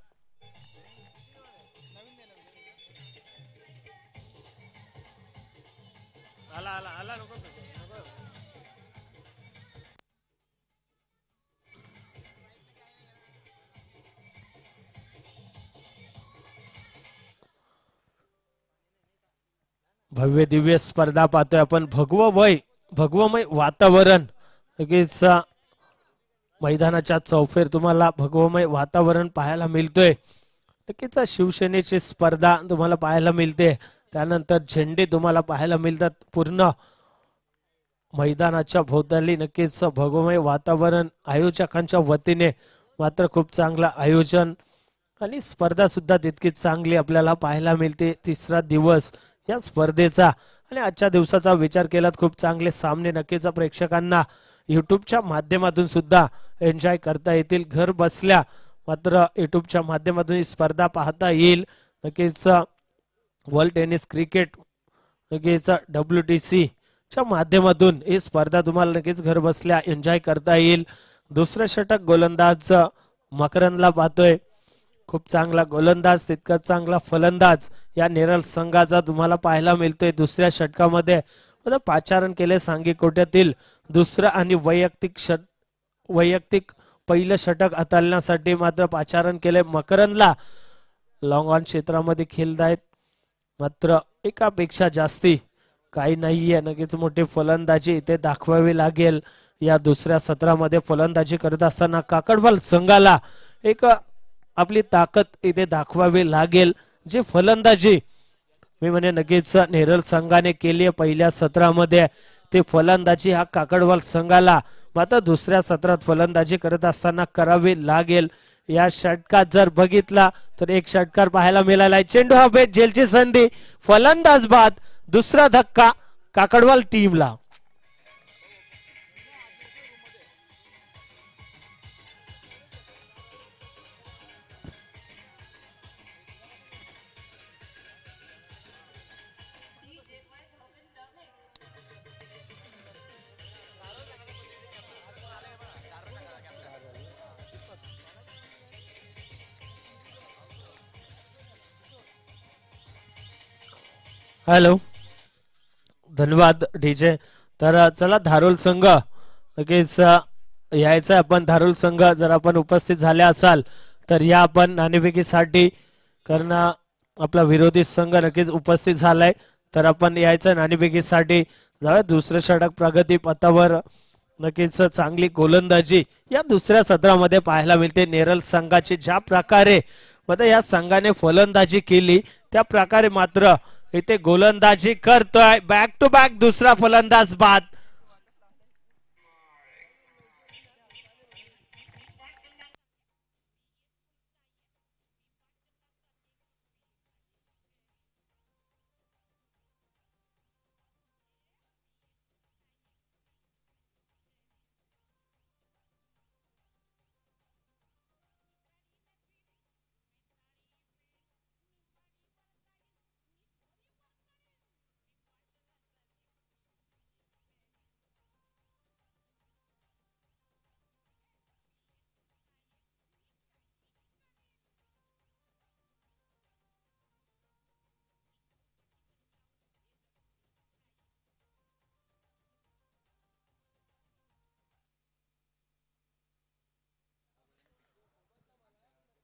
Speaker 2: भव्य दिव्य स्पर्धा पाहतोय आपण. भगवमय भगवमय वातावरण नक्कीच मैदानाच्या चौफेर तुम्हाला भगवमय वातावरण पाहायला मिळतोय. नक्कीच शिवसेनेची स्पर्धा तुम्हाला पाहायला मिळते. त्यानंतर झेंडे तुम्हाला पाहायला मिळतात पूर्ण मैदानाच्या भोवताली. नक्कीच भगवमय वातावरण आयोजकांच्या वतीने मात्र खूप चांगलं आयोजन आणि स्पर्धा सुद्धा तितकीच चांगली आपल्याला पाहायला मिळते. तिसरा दिवस या स्पर्धेचा आणि आजच्या दिवसाचा विचार केला खूप चांगले सामने नक्कीच प्रेक्षकांना युट्यूबच्या माध्यमातून सुद्धा एन्जॉय करता येतील. घर बसल्या मात्र युट्यूबच्या माध्यमातून ही स्पर्धा पाहता येईल. नक्कीच वर्ल्ड टेनिस क्रिकेट नक्कीच डब्ल्यू टी सी च्या माध्यमातून ही स्पर्धा तुम्हाला नक्कीच घर बसल्या एन्जॉय करता येईल. दुसरं षटक गोलंदाज मकरंदला पाहतोय. खूप चांगला गोलंदाज तितका चांगला फलंदाज या नेरळ संघाचा तुम्हाला पाहायला मिळतोय. दुसऱ्या षटकामध्ये पाचारण केले सांगी कोट्यातील दुसरं आणि वैयक्तिक षट वैयक्तिक पहिलं षटक हाताळण्यासाठी मात्र पाचारण केले. मकरंदला लॉंग ऑन क्षेत्रामध्ये खेळतायत मात्र एकापेक्षा जास्ती काही नाहीये. नक्कीच मोठी फलंदाजी इथे दाखवावी लागेल. या दुसऱ्या सत्रामध्ये फलंदाजी करत असताना काकडवाल संघाला एक आपली ताकद इथे दाखवावी लागेल. जी फलंदाजी मी म्हणे नक्कीच नेरळ संघाने केली आहे पहिल्या सत्रामध्ये ते फलंदाजी हा काकडवाल संघाला मात्र दुसऱ्या सत्रात फलंदाजी करत असताना करावी लागेल. या षटकात जर बघितला तर एक षटकार पाहायला मिळाला. चेंडू हा बेट झेलची संधी फलंदाज बाद. दुसरा धक्का काकडवाल टीमला. हॅलो धन्यवाद डीजे. तर चला धारोल संघ नक्कीच यायचं आपण. धारोल संघ जर आपण उपस्थित झाले असाल तर या आपण नाणेफेकीसाठी कारण आपला विरोधी संघ नक्कीच उपस्थित झालाय तर आपण यायचं नाणेफेकीसाठी. जाऊया दुसरं षटक प्रगती पथावर. नक्कीच चांगली गोलंदाजी या दुसऱ्या सत्रामध्ये पाहायला मिळते. नेरळ संघाची ज्या प्रकारे मात्र या संघाने फलंदाजी केली त्या प्रकारे मात्र इथे गोलंदाजी करतोय. बॅक टू बॅक दुसरा फलंदाज बाद.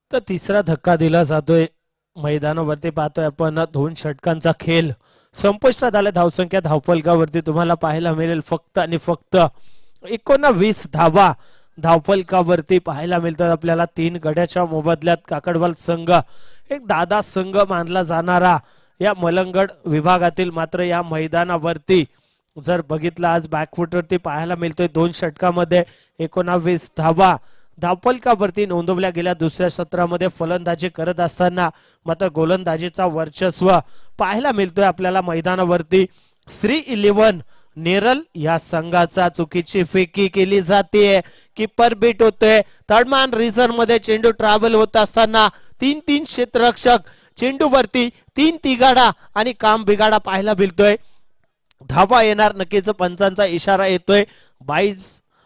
Speaker 2: तर तिसरा धक्का दिला जातोय मैदानावरती. पाहतोय आपण दोन षटकांचा खेळ संपुष्टात आला. धावसंख्या धावफलकावरती तुम्हाला पाहायला मिळेल फक्त आणि फक्त एकोणावीस धावा धावफलकावरती पाहायला मिळतात आपल्याला. तीन गड्याच्या मोबदल्यात काकडवाल संघ एक दादा संघ मानला जाणारा या मलंगड विभागातील मात्र या मैदानावरती जर बघितलं आज बॅकफुटवरती पाहायला मिळतोय. दोन षटकामध्ये एकोणावीस धावा धावफलकावरती नोंदवल्या गेल्या. दुसऱ्या सत्रामध्ये फलंदाजी करत असताना मात्र गोलंदाजीचा वर्चस्व पाहायला मिळतोय आपल्याला मैदानावरती. श्री इलेव्हन नेरल या संघाचा चुकीची फेकी केली जाते. किपर बीट होतोय. थर्डमॅन रिझन मध्ये चेंडू ट्रॅव्हल होत असताना तीन तीन क्षेत्ररक्षक चेंडूवरती तीन तिगाडा आणि काम बिगाडा पाहायला मिळतोय. धावा येणार नक्कीच पंचांचा इशारा येतोय. बाईस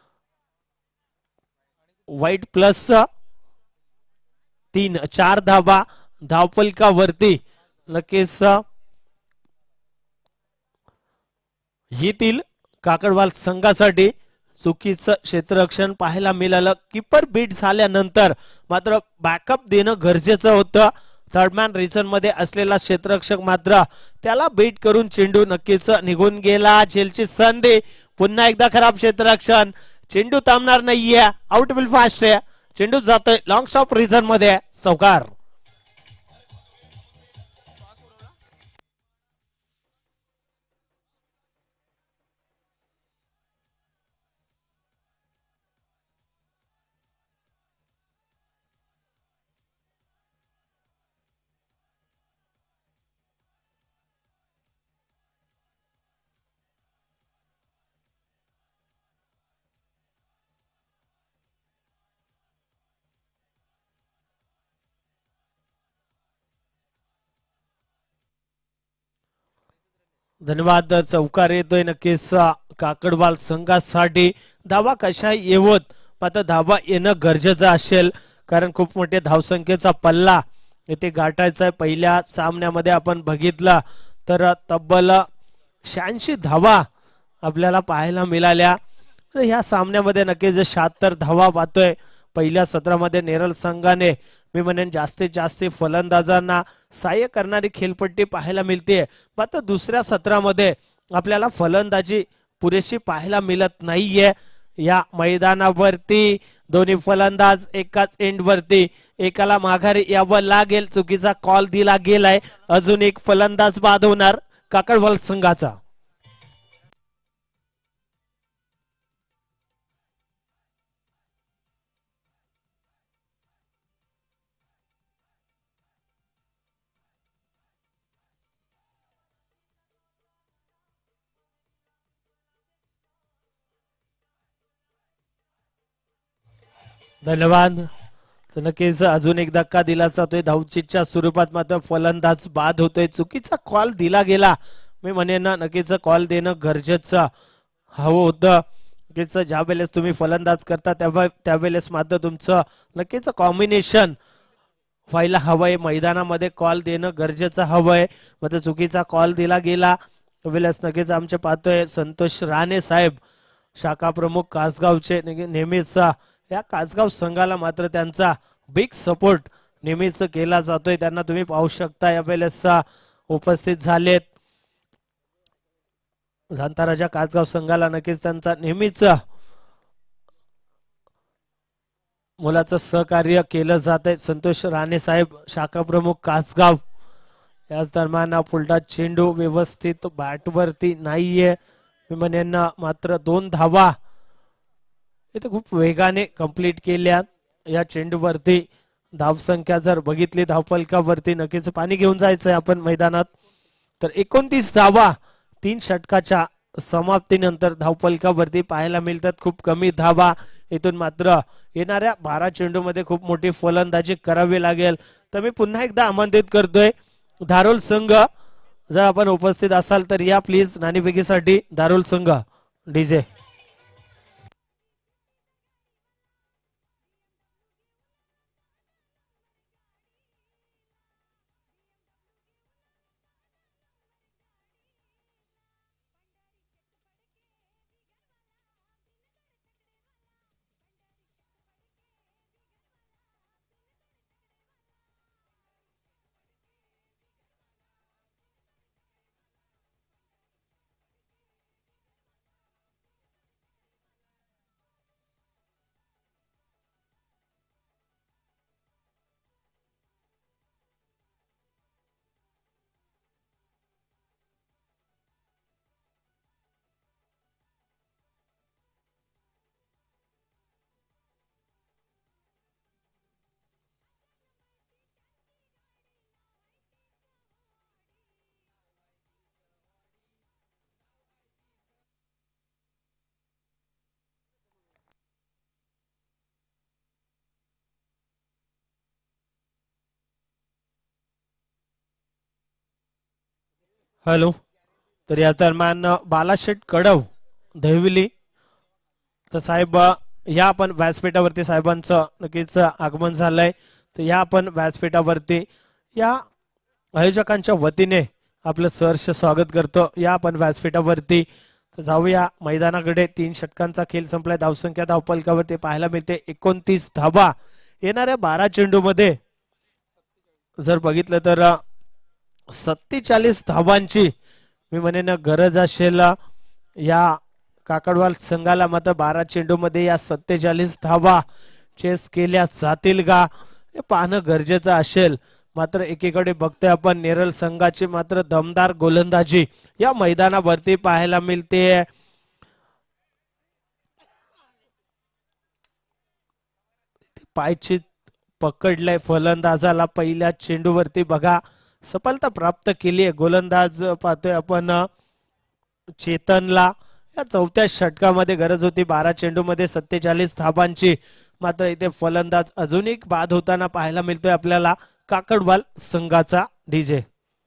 Speaker 2: वाईट प्लस तीन चार धावा धावफलकावरती नक्कीच येथील काकडवाल संघासाठी चुकीचं क्षेत्ररक्षण पाहायला मिळालं. किपर बीट झाल्यानंतर मात्र बॅकअप देणं गरजेचं होतं. थर्डमॅन रिझन मध्ये असलेला क्षेत्ररक्षक मात्र त्याला बीट करून चेंडू नक्कीच निघून गेला. झेलची संधी पुन्हा एकदा खराब क्षेत्ररक्षण. चेंडू थांबणार नाहीये. आउट विल फास्ट आहे. चेंडू जातोय लॉंग स्टॉप रिझन मध्ये. चौकार. धन्यवाद. चौकार येतोय नक्कीच काकडवाल संघासाठी. धावा कशा येवत मात्र धावा येणं गरजेचं असेल कारण खूप मोठ्या धावसंख्येचा पल्ला इथे गाठायचा आहे. पहिल्या सामन्यामध्ये आपण बघितलं तर तब्बल शहाऐंशी धावा आपल्याला पाहायला मिळाल्या. ह्या सामन्यामध्ये नक्कीच शहात्तर धावा पाहतोय. पहिल्या सत्रामध्ये नेरळ संघाने मी म्हणेन जास्तीत जास्त फलंदाजांना सहाय्य करणारी खेळपट्टी पाहायला मिळते. मात्र दुसऱ्या सत्रामध्ये आपल्याला फलंदाजी पुरेशी पाहायला मिळत नाहीये. या मैदानावरती दोन्ही फलंदाज एकाच एंड वरती एकाला माघारी यावं लागेल. चुकीचा कॉल दिला गेलाय. अजून एक फलंदाज बाद होणार काकडवाल संघाचा. धन्यवाद. तर नक्कीच अजून एक धक्का दिला जातोय धावचीच्या स्वरूपात मात्र फलंदाज बाद होतोय. चुकीचा कॉल दिला गेला. मी म्हणेन ना नक्कीच कॉल देणं गरजेचं हवं होतं. नक्कीच ज्या वेळेस तुम्ही फलंदाज करता तेव्हा त्यावेळेस मात्र तुमचं नक्कीच कॉम्बिनेशन व्हायला हवंय. मैदानामध्ये कॉल देणं गरजेचं हवंय. मात्र चुकीचा कॉल दिला गेला त्यावेळेस नक्कीच आमचे पाहतोय संतोष राणे साहेब शाखा प्रमुख कासगावचे नेहमीच या कासगाव संघाला मात्र त्यांचा बिग सपोर्ट नेहमीच केला जातोय. त्यांना तुम्ही पाहू शकता यावेळेस उपस्थित झालेत. झांताराच्या कासगाव संघाला नक्कीच त्यांचा नेहमीच मुलाचं सहकार्य केलं जात आहे. संतोष राणे साहेब शाखा प्रमुख कासगाव. याच दरम्यान फुलटा चेंडू व्यवस्थित बॅटवरती नाहीये. मी म्हणेन मात्र दोन धावा इथे खूप वेगाने कंप्लीट केल्या. या चेंडूवरती धावसंख्या जर बघितली धावफलकावरती नक्कीच पाणी घेऊन जायचंय आपण मैदानात. तर एकोणतीस धावा तीन षटकाच्या समाप्तीनंतर धावफलकावरती पाहायला मिळतात. खूप कमी धावा. इथून मात्र येणाऱ्या बारा चेंडूमध्ये खूप मोठी फलंदाजी करावी लागेल. तर मी पुन्हा एकदा आमंत्रित करतोय धारोल संघ जर आपण उपस्थित असाल तर या प्लीज नाणेफेकीसाठी. धारोल संघ डीजे. हॅलो. तर या दरम्यान बालाशेठ कडव दहिवली तर साहेब या आपण व्यासपीठावरती साहेबांचं नक्कीच आगमन झालंय. तर या आपण व्यासपीठावरती या आयोजकांच्या वतीने आपलं सहर्ष स्वागत करतो. या आपण व्यासपीठावरती जाऊया मैदानाकडे. तीन षटकांचा खेळ संपलाय. धावसंख्या धावपलकावरती पाहायला मिळते एकोणतीस धावा. येणाऱ्या बारा चेंडू मध्ये जर बघितलं तर सत्तेचाळीस धावांची मी म्हणेन गरज असेल या काकडवाल संघाला. मात्र बारा चेंडू मध्ये या सत्तेचाळीस धावा चेस केल्या जातील का हे पाहणं गरजेचं असेल. मात्र एकीकडे बघतोय आपण नेरळ संघाची मात्र दमदार गोलंदाजी या मैदानावरती पाहायला मिळते. पायची पकडलंय फलंदाजाला पहिल्या चेंडूवरती बघा सफलता प्राप्त केली आहे. गोलंदाज पाहतोय आपण चेतनला. या चौथ्या षटकामध्ये गरज होती बारा चेंडू मध्ये सत्तेचाळीस धाबांची. मात्र इथे फलंदाज अजून एक बाद होताना पाहायला मिळतोय आपल्याला काकडवाल संघाचा डीजे.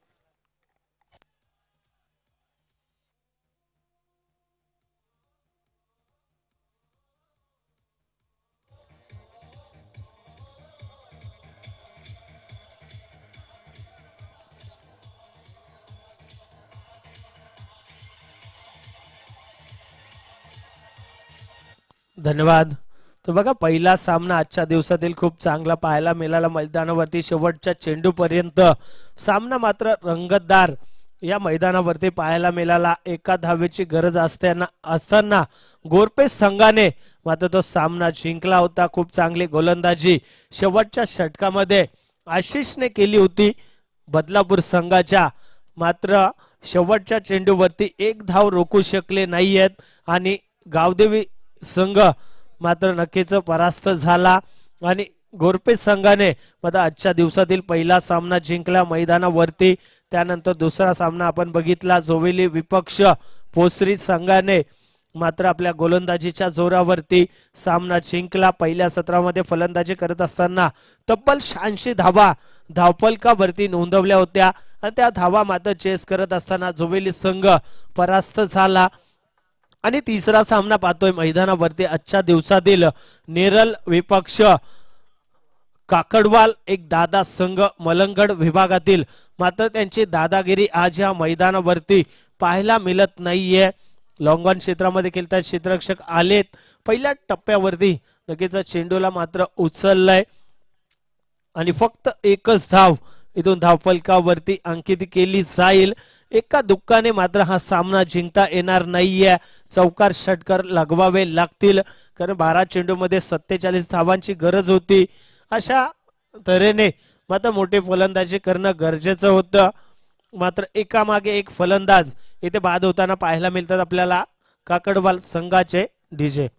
Speaker 2: धन्यवाद. तर बघा पहिला सामना आजच्या दिवसातील खूप चांगला पाहायला मिळाला मैदानावरती. शेवटच्या चेंडू पर्यंत सामना मात्र रंगतदार या मैदानावरती पाहायला मिळाला. एका धावेची गरज असताना असताना गोरपे संघाने मात्र तो सामना जिंकला होता. खूप चांगली गोलंदाजी शेवटच्या षटकामध्ये आशिषने केली होती बदलापूर संघाच्या. मात्र शेवटच्या चेंडूवरती एक धाव रोखू शकले नाहीयेत आणि गावदेवी संघ मात्र नक्कीच परास्त झाला आणि गोरपे संघाने मात्र आजच्या दिवसातील पहिला सामना जिंकला मैदानावरती. त्यानंतर दुसरा सामना आपण बघितला जोवेली विपक्ष पोसरी संघाने मात्र आपल्या गोलंदाजीच्या जोरावरती सामना जिंकला. पहिल्या सत्रामध्ये फलंदाजी करत असताना तब्बल शहाऐंशी धावा धावपलकावरती नोंदवल्या होत्या आणि त्या धावा मात्र चेस करत असताना जोवेली संघ परास्त झाला. आणि तिसरा सामना पाहतोय मैदानावरती आजच्या दिवसातील नेरळ विपक्ष काकडवाल एक दादा संघ मलंगड विभागातील. मात्र त्यांची दादागिरी आज या मैदानावरती पाहायला मिळत नाहीये. लॉंगॉन क्षेत्रामध्ये खेळतात क्षेत्ररक्षक आलेत. पहिल्या टप्प्यावरती नक्कीच चेंडूला मात्र उचललाय आणि फक्त एकच धाव इथून धावफलकावरती अंकित केली जाईल. एका दुःखाने मात्र हा सामना जिंकता येणार नाहीये. चौकार षटकार लगवावे लागतील कारण बारा चेंडू मध्ये सत्तेचाळीस धावांची गरज होती. अशा तऱ्हेने मात्र मोठी फलंदाजी करणं गरजेचं होतं. मात्र एकामागे एक फलंदाज इथे बाद होताना पाहायला मिळतात आपल्याला काकडवाल संघाचे डीजे.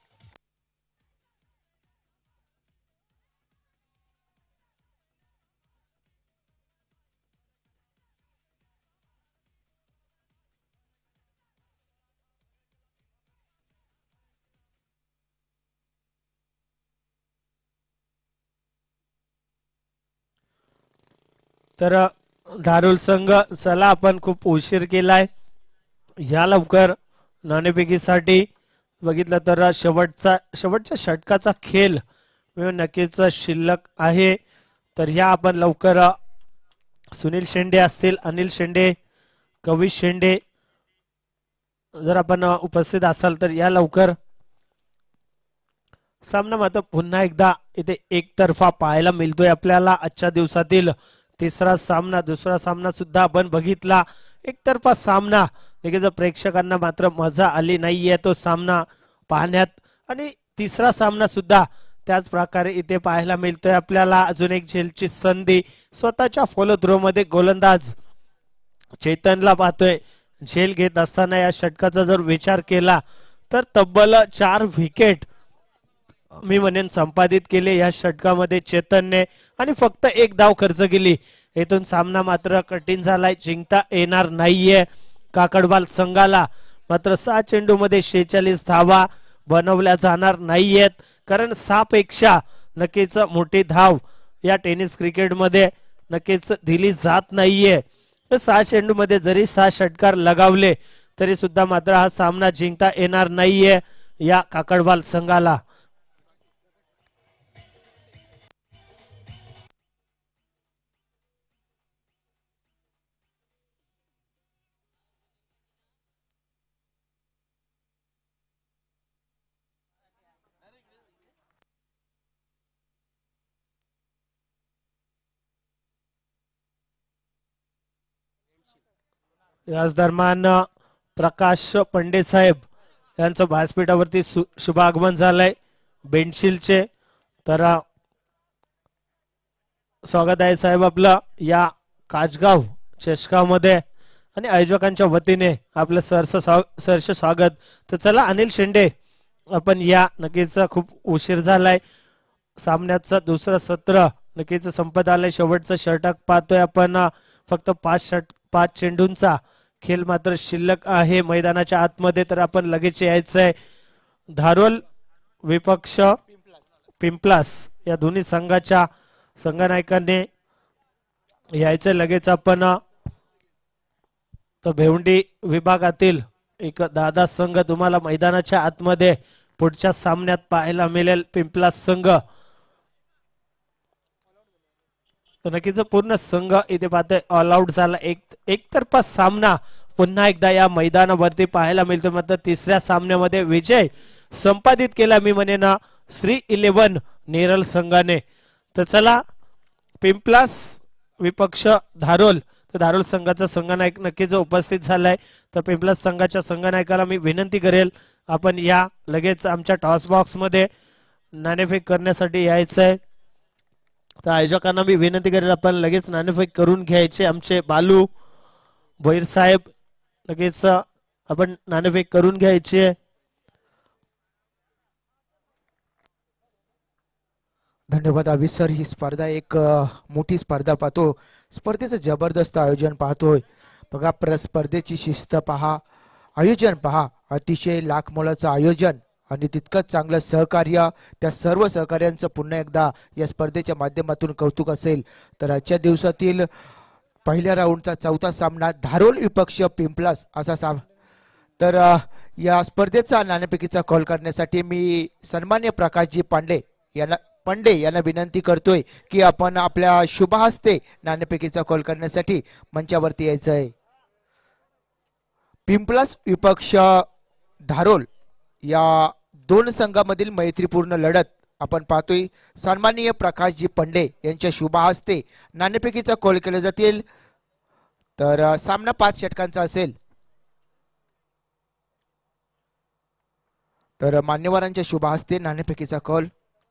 Speaker 2: तर धारूर संघ चला आपण खूप उशीर केलाय या लवकर नाणेफेकीसाठी बघितलं तर शेवटचा शेवटच्या षटकाचा खेळ नक्कीच शिल्लक आहे. तर या आपण लवकर सुनील शेंडे असतील अनिल शेंडे कवी शेंडे जर आपण उपस्थित असाल तर या लवकर. सामना मात्र पुन्हा एकदा इथे एकतर्फा पाहायला मिळतोय आपल्याला आजच्या दिवसातील तिसरा सामना. दुसरा सामना सुद्धा आपण बघितला एकतर्फा सामना. नक्कीच प्रेक्षकांना मात्र मजा आली नाहीये तो सामना पाहण्यात आणि तिसरा सामना सुद्धा त्याच प्रकारे इथे पाहायला मिळतोय आपल्याला. अजून एक झेलची संधी स्वतःच्या फॉलो थ्रो मध्ये गोलंदाज चेतनला पाहतोय झेल घेत असताना. या षटकाचा जर विचार केला तर तब्बल चार विकेट मी म्हणेन संपादित केले या षटकामध्ये चेतनने आणि फक्त एक धाव खर्च केली. इथून सामना मात्र कठीण झालाय. जिंकता येणार नाहीये काकडवाल संघाला. मात्र सहा चेंडू मध्ये शेहेचाळीस धावा बनवल्या जाणार नाहीयेत कारण सहा पेक्षा नक्कीच मोठी धाव या टेनिस क्रिकेट मध्ये नक्कीच दिली जात नाहीये. तर सहा चेंडू मध्ये जरी सहा षटकार लगावले तरी सुद्धा मात्र हा सामना जिंकता येणार नाहीये या काकडवाल संघाला. याच दरम्यान प्रकाश पंडे साहेब यांचं व्यासपीठावरती शुभ आगमन झालंय बेंडशिलचे. तर स्वागत आहे साहेब आपलं या काचगाव चेशगाव मध्ये आणि आयोजकांच्या वतीने आपलं सरस सरस स्वागत. तर चला अनिल शेंडे आपण या नक्कीच खूप उशीर झालाय सामन्याचं दुसरं सत्र नक्कीच संपत आलंय. शेवटचं षटक पाहतोय आपण फक्त पाच षट पाच चेंडूंचा खेळ मात्र शिल्लक आहे मैदानाच्या आतमध्ये. तर आपण लगेच यायचंय धारोल विपक्ष पिंपलास या दोन्ही संघाच्या संघनायकांनी यायचंय लगेच आपण. तर भेवंडी विभागातील एक दादा संघ तुम्हाला मैदानाच्या आतमध्ये पुढच्या सामन्यात पाहायला मिळेल. पिंपलास संघ तर नक्कीच पूर्ण संघ इथे पाहतोय ऑल आउट झाला. एक एकतर्फा सामना पुन्हा एकदा या मैदानावरती पाहायला मिळतो. मात्र तिसऱ्या सामन्यामध्ये विजय संपादित केला मी म्हणेन श्री इलेव्हन नेरल संघाने. तर चला पिंपलास विपक्ष धारोल. तर धारोल संघाचा संघनायक नक्कीच उपस्थित झालाय. तर पिंपलास संघाच्या संघनायकाला मी विनंती करेल आपण या लगेच आमच्या टॉस बॉक्स मध्ये नाणेफेक करण्यासाठी यायचंय. तर आयोजकांना मी विनंती करेल आपण लगेच नाणेफेक करून घ्यायचे. आमचे बालू भोईर साहेब लगेच आपण नाणेफेक करून घ्यायचे.
Speaker 1: धन्यवाद अभि सर. ही स्पर्धा एक मोठी स्पर्धा पाहतो. स्पर्धेचं जबरदस्त आयोजन पाहतोय बघा. प्र स्पर्धेची शिस्त पहा, आयोजन पहा, अतिशय लाख मोलाचं आयोजन आणि तितकंच चांगलं सहकार्य. त्या सर्व सहकार्यांचं पुन्हा एकदा या स्पर्धेच्या माध्यमातून कौतुक असेल. तर आजच्या दिवसातील पहिल्या राऊंडचा चौथा सामना धारोल विपक्ष पिंपलास असा साम तर या स्पर्धेचा नाणेफेकीचा कॉल करण्यासाठी मी सन्मान्य प्रकाशजी पांडे यांना पंडे यांना विनंती करतोय की आपण आपल्या शुभ हस्ते नाणेफेकीचा कॉल करण्यासाठी मंचावरती यायचं आहे. पिंपलास विपक्ष धारोल या दोन संघामधील मैत्रीपूर्ण लढत आपण पाहतोय. सन्माननीय प्रकाशजी पंडे यांच्या शुभ हस्ते नाणेफेकीचा कॉल केले जातील. तर सामना पाच षटकांचा असेल. तर मान्यवरांच्या शुभ हस्ते नाणेफेकीचा कॉल.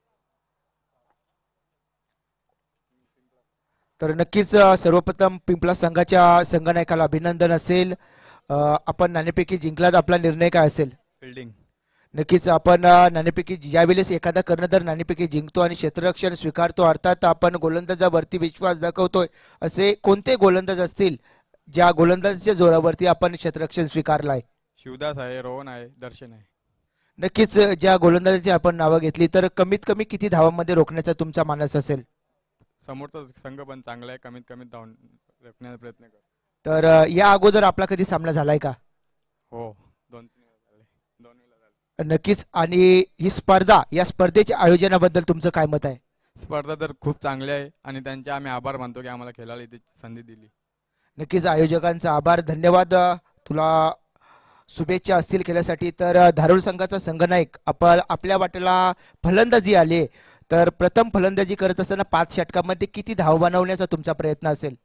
Speaker 1: तर नक्कीच सर्वप्रथम पिंपलास संघाच्या संघनायकाला अभिनंदन असेल. आपण नाणेफेकी जिंकलात आपला निर्णय काय असेल?
Speaker 3: फिल्डिंग.
Speaker 1: नक्कीच आपण नाणेफेकी ज्यावेळेस एखादा कर्णधार नाणेफेकी जिंकतो आणि क्षेत्ररक्षण स्वीकारतो अर्थात आपण गोलंदाजावरती विश्वास दाखवतोय. असे कोणते गोलंदाज असतील ज्या गोलंदाजाच्या जोरावरती आपण क्षेत्ररक्षण स्वीकारलाय?
Speaker 3: शिवदास आहे, रोहन आहे, दर्शन आहे.
Speaker 1: नक्कीच ज्या गोलंदाजाची आपण नावं घेतली तर कमीत कमी किती धावांमध्ये रोखण्याचा तुमचा मानस असेल?
Speaker 3: समोरचा संघ पण चांगला आहे, कमीत कमी धावून रोखण्याचा प्रयत्न कर.
Speaker 1: तर या अगोदर आपला कधी सामना झालाय का?
Speaker 3: हो, दोन तीन वेळा झाले, दोन वेळा झाले.
Speaker 1: नक्कीच. आणि ही स्पर्धा या स्पर्धेच्या आयोजनाबद्दल तुमचं काय मत आहे?
Speaker 3: स्पर्धा तर खूप चांगली आहे आणि त्यांचे आम्ही आभार मानतो की आम्हाला खेळायला इथे संधी दिली.
Speaker 1: नक्कीच आयोजकांचा आभार, धन्यवाद. तुला शुभेच्छा असतील केल्यासाठी. तर धारोल संघाचा संघनायक आपण आपल्या वाटेला फलंदाजी आले. तर प्रथम फलंदाजी करत असताना पाच षटकामध्ये किती धाव बनवण्याचा तुमचा प्रयत्न असेल?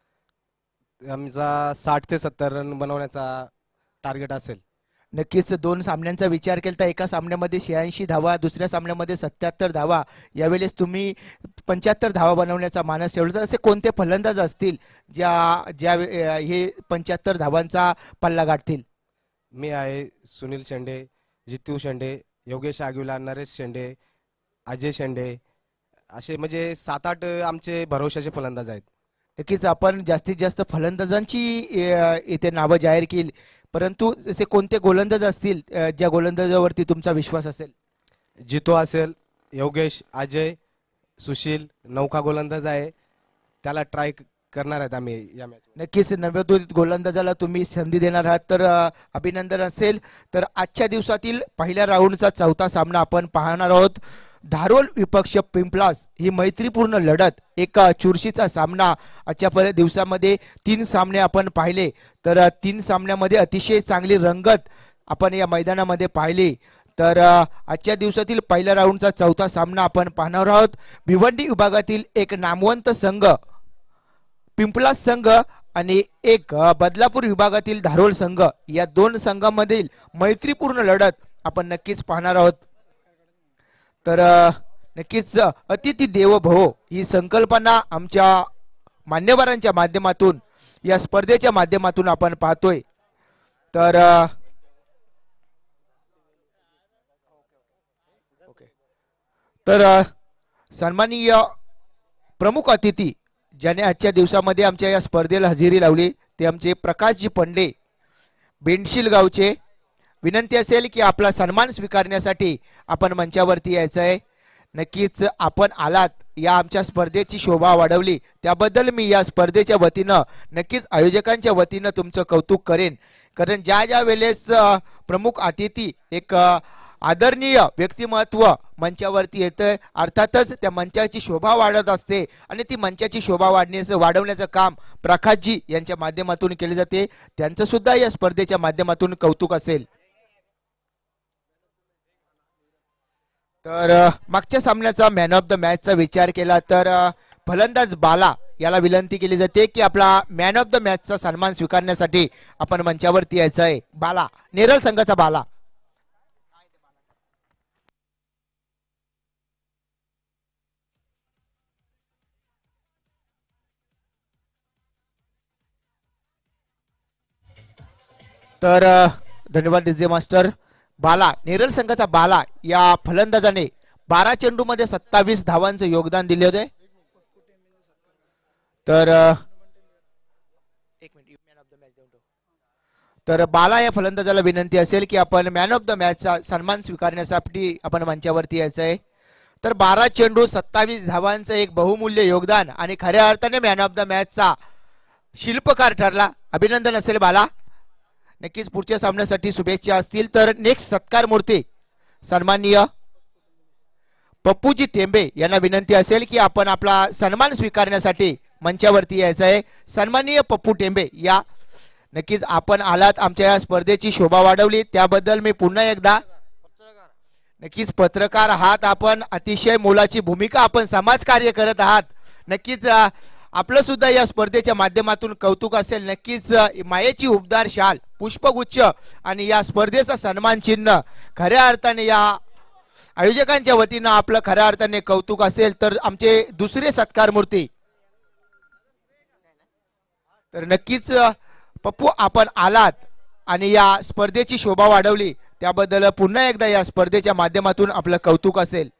Speaker 4: आमचा साठ ते सत्तर रन बनवण्याचा टार्गेट असेल.
Speaker 1: नक्कीच. दोन सामन्यांचा विचार केला तर एका सामन्यामध्ये शहाऐंशी धावा, दुसऱ्या सामन्यामध्ये सत्याहत्तर धावा, यावेळेस तुम्ही पंच्याहत्तर धावा बनवण्याचा मानस ठेवला. तर असे कोणते फलंदाज असतील ज्या ज्या हे पंच्याहत्तर धावांचा पल्ला गाठतील?
Speaker 4: मी आहे, सुनील शेंडे, जितू शेंडे, योगेश आगिवला, नरेश शेंडे, अजय शेंडे, असे म्हणजे सात आठ आमचे भरवशाचे फलंदाज आहेत.
Speaker 1: नक्कीच. आपण जास्तीत जास्त फलंदाजांची इथे नावं जाहीर केली, परंतु जसे कोणते गोलंदाज असतील ज्या गोलंदाजावरती तुमचा विश्वास असेल?
Speaker 4: जितो असेल, योगेश, अजय, सुशील नौका गोलंदाज आहे, त्याला ट्राय करणार आहेत आम्ही या मॅच.
Speaker 1: नक्कीच नवोदित गोलंदाजाला तुम्ही संधी देणार आहात तर अ, अभिनंदन असेल. तर आजच्या दिवसातील पहिल्या राऊंडचा चौथा सामना आपण पाहणार आहोत. धारोल विपक्ष पिंपलास ही मैत्रीपूर्ण लढत, एक अ, चुरशीचा सामना. आजच्या पर दिवसामध्ये तीन सामने आपण पाहिले तर अ, तीन सामन्यामध्ये अतिशय चांगली रंगत आपण या मैदानामध्ये पाहिली. तर अ, आजच्या दिवसातील पहिल्या राऊंडचा चौथा सामना आपण पाहणार आहोत. भिवंडी विभागातील एक नामवंत संघ पिंपलास संघ आणि एक अ, बदलापूर विभागातील धारोल संघ, या दोन संघांमधील मैत्रीपूर्ण लढत आपण नक्कीच पाहणार आहोत. तर अ, नक्कीच अ, अतिथी देवो भव ही संकल्पना आमच्या मान्यवरांच्या माध्यमातून या स्पर्धेच्या माध्यमातून आपण पाहतोय. तर अ, तर अ, सन्माननीय प्रमुख अतिथी ज्याने आजच्या दिवसामध्ये आमच्या या स्पर्धेला हजेरी लावली ते आमचे प्रकाशजी पंडे बेंडशील गावचे. विनंती असेल की आपला सन्मान स्वीकारण्यासाठी आपण मंचावरती यायचं आहे. नक्कीच आपण आलात, या आमच्या स्पर्धेची शोभा वाढवली त्याबद्दल मी या स्पर्धेच्या वतीनं नक्कीच आयोजकांच्या वतीनं तुमचं कौतुक करेन. कारण ज्या ज्या वेळेस अ, प्रमुख अतिथी एक अ, आदरणीय व्यक्तिमत्व मंचावरती येतं, अर्थातच त्या मंचाची शोभा वाढत असते आणि ती मंचाची शोभा वाढण्याचं वाढवण्याचं काम प्रकाशजी यांच्या माध्यमातून केले जाते. त्यांचं सुद्धा या स्पर्धेच्या माध्यमातून कौतुक असेल. तर अ, मागच्या सामन्याचा मॅन ऑफ द मॅचचा विचार केला तर अ, फलंदाज बाला याला विनंती केली जाते की आपला मॅन ऑफ द मॅचचा सन्मान स्वीकारण्यासाठी आपण मंचावरती यायचं आहे. बाला, नेरळ संघाचा बाला. तर अ, धन्यवाद डीजे मास्टर. बाला, नेरळ संघाचा बाला या फलंदाजाने बारा चेंडू मध्ये सत्तावीस धावांचं योगदान दिले होते. तर अ, एक minute, man of the match देऊन ठेव. तर बाला या फलंदाजाला विनंती असेल की आपण मॅन ऑफ द मॅचचा सन्मान स्वीकारण्यासाठी आपण मंचावरती यायचं आहे. तर बारा चेंडू सत्तावीस धावांचं एक बहुमूल्य योगदान आणि खऱ्या अर्थाने मॅन ऑफ द मॅचचा शिल्पकार ठरला. अभिनंदन असेल बाला. नक्कीच पुढच्या सामन्यासाठी शुभेच्छा असतील. तर नेक्स्ट सत्कार मूर्ती सन्माननीय पप्पूजी टेंबे यांना विनंती असेल की आपण आपला सन्मान स्वीकारण्यासाठी मंचावरती यायचं आहे. सन्माननीय पप्पू टेंबे या, नक्कीच आपण आलात, आमच्या या स्पर्धेची शोभा वाढवली त्याबद्दल मी पुन्हा एकदा. नक्कीच पत्रकार आहात आपण, अतिशय मोलाची भूमिका आपण समाजकार्य करत आहात. नक्कीच अ, आपलं सुद्धा या स्पर्धेच्या माध्यमातून कौतुक असेल. नक्कीच अ, मायेची उबदार शाल, पुष्पगुच्छ आणि या स्पर्धेचा सन्मान चिन्ह खऱ्या अर्थाने या आयोजकांच्या वतीनं आपलं खऱ्या अर्थाने कौतुक असेल. तर आमचे दुसरे सत्कार मूर्ती, तर नक्कीच अ, पप्पू आपण आलात आणि या स्पर्धेची शोभा वाढवली त्याबद्दल पुन्हा एकदा या स्पर्धेच्या माध्यमातून आपलं कौतुक असेल.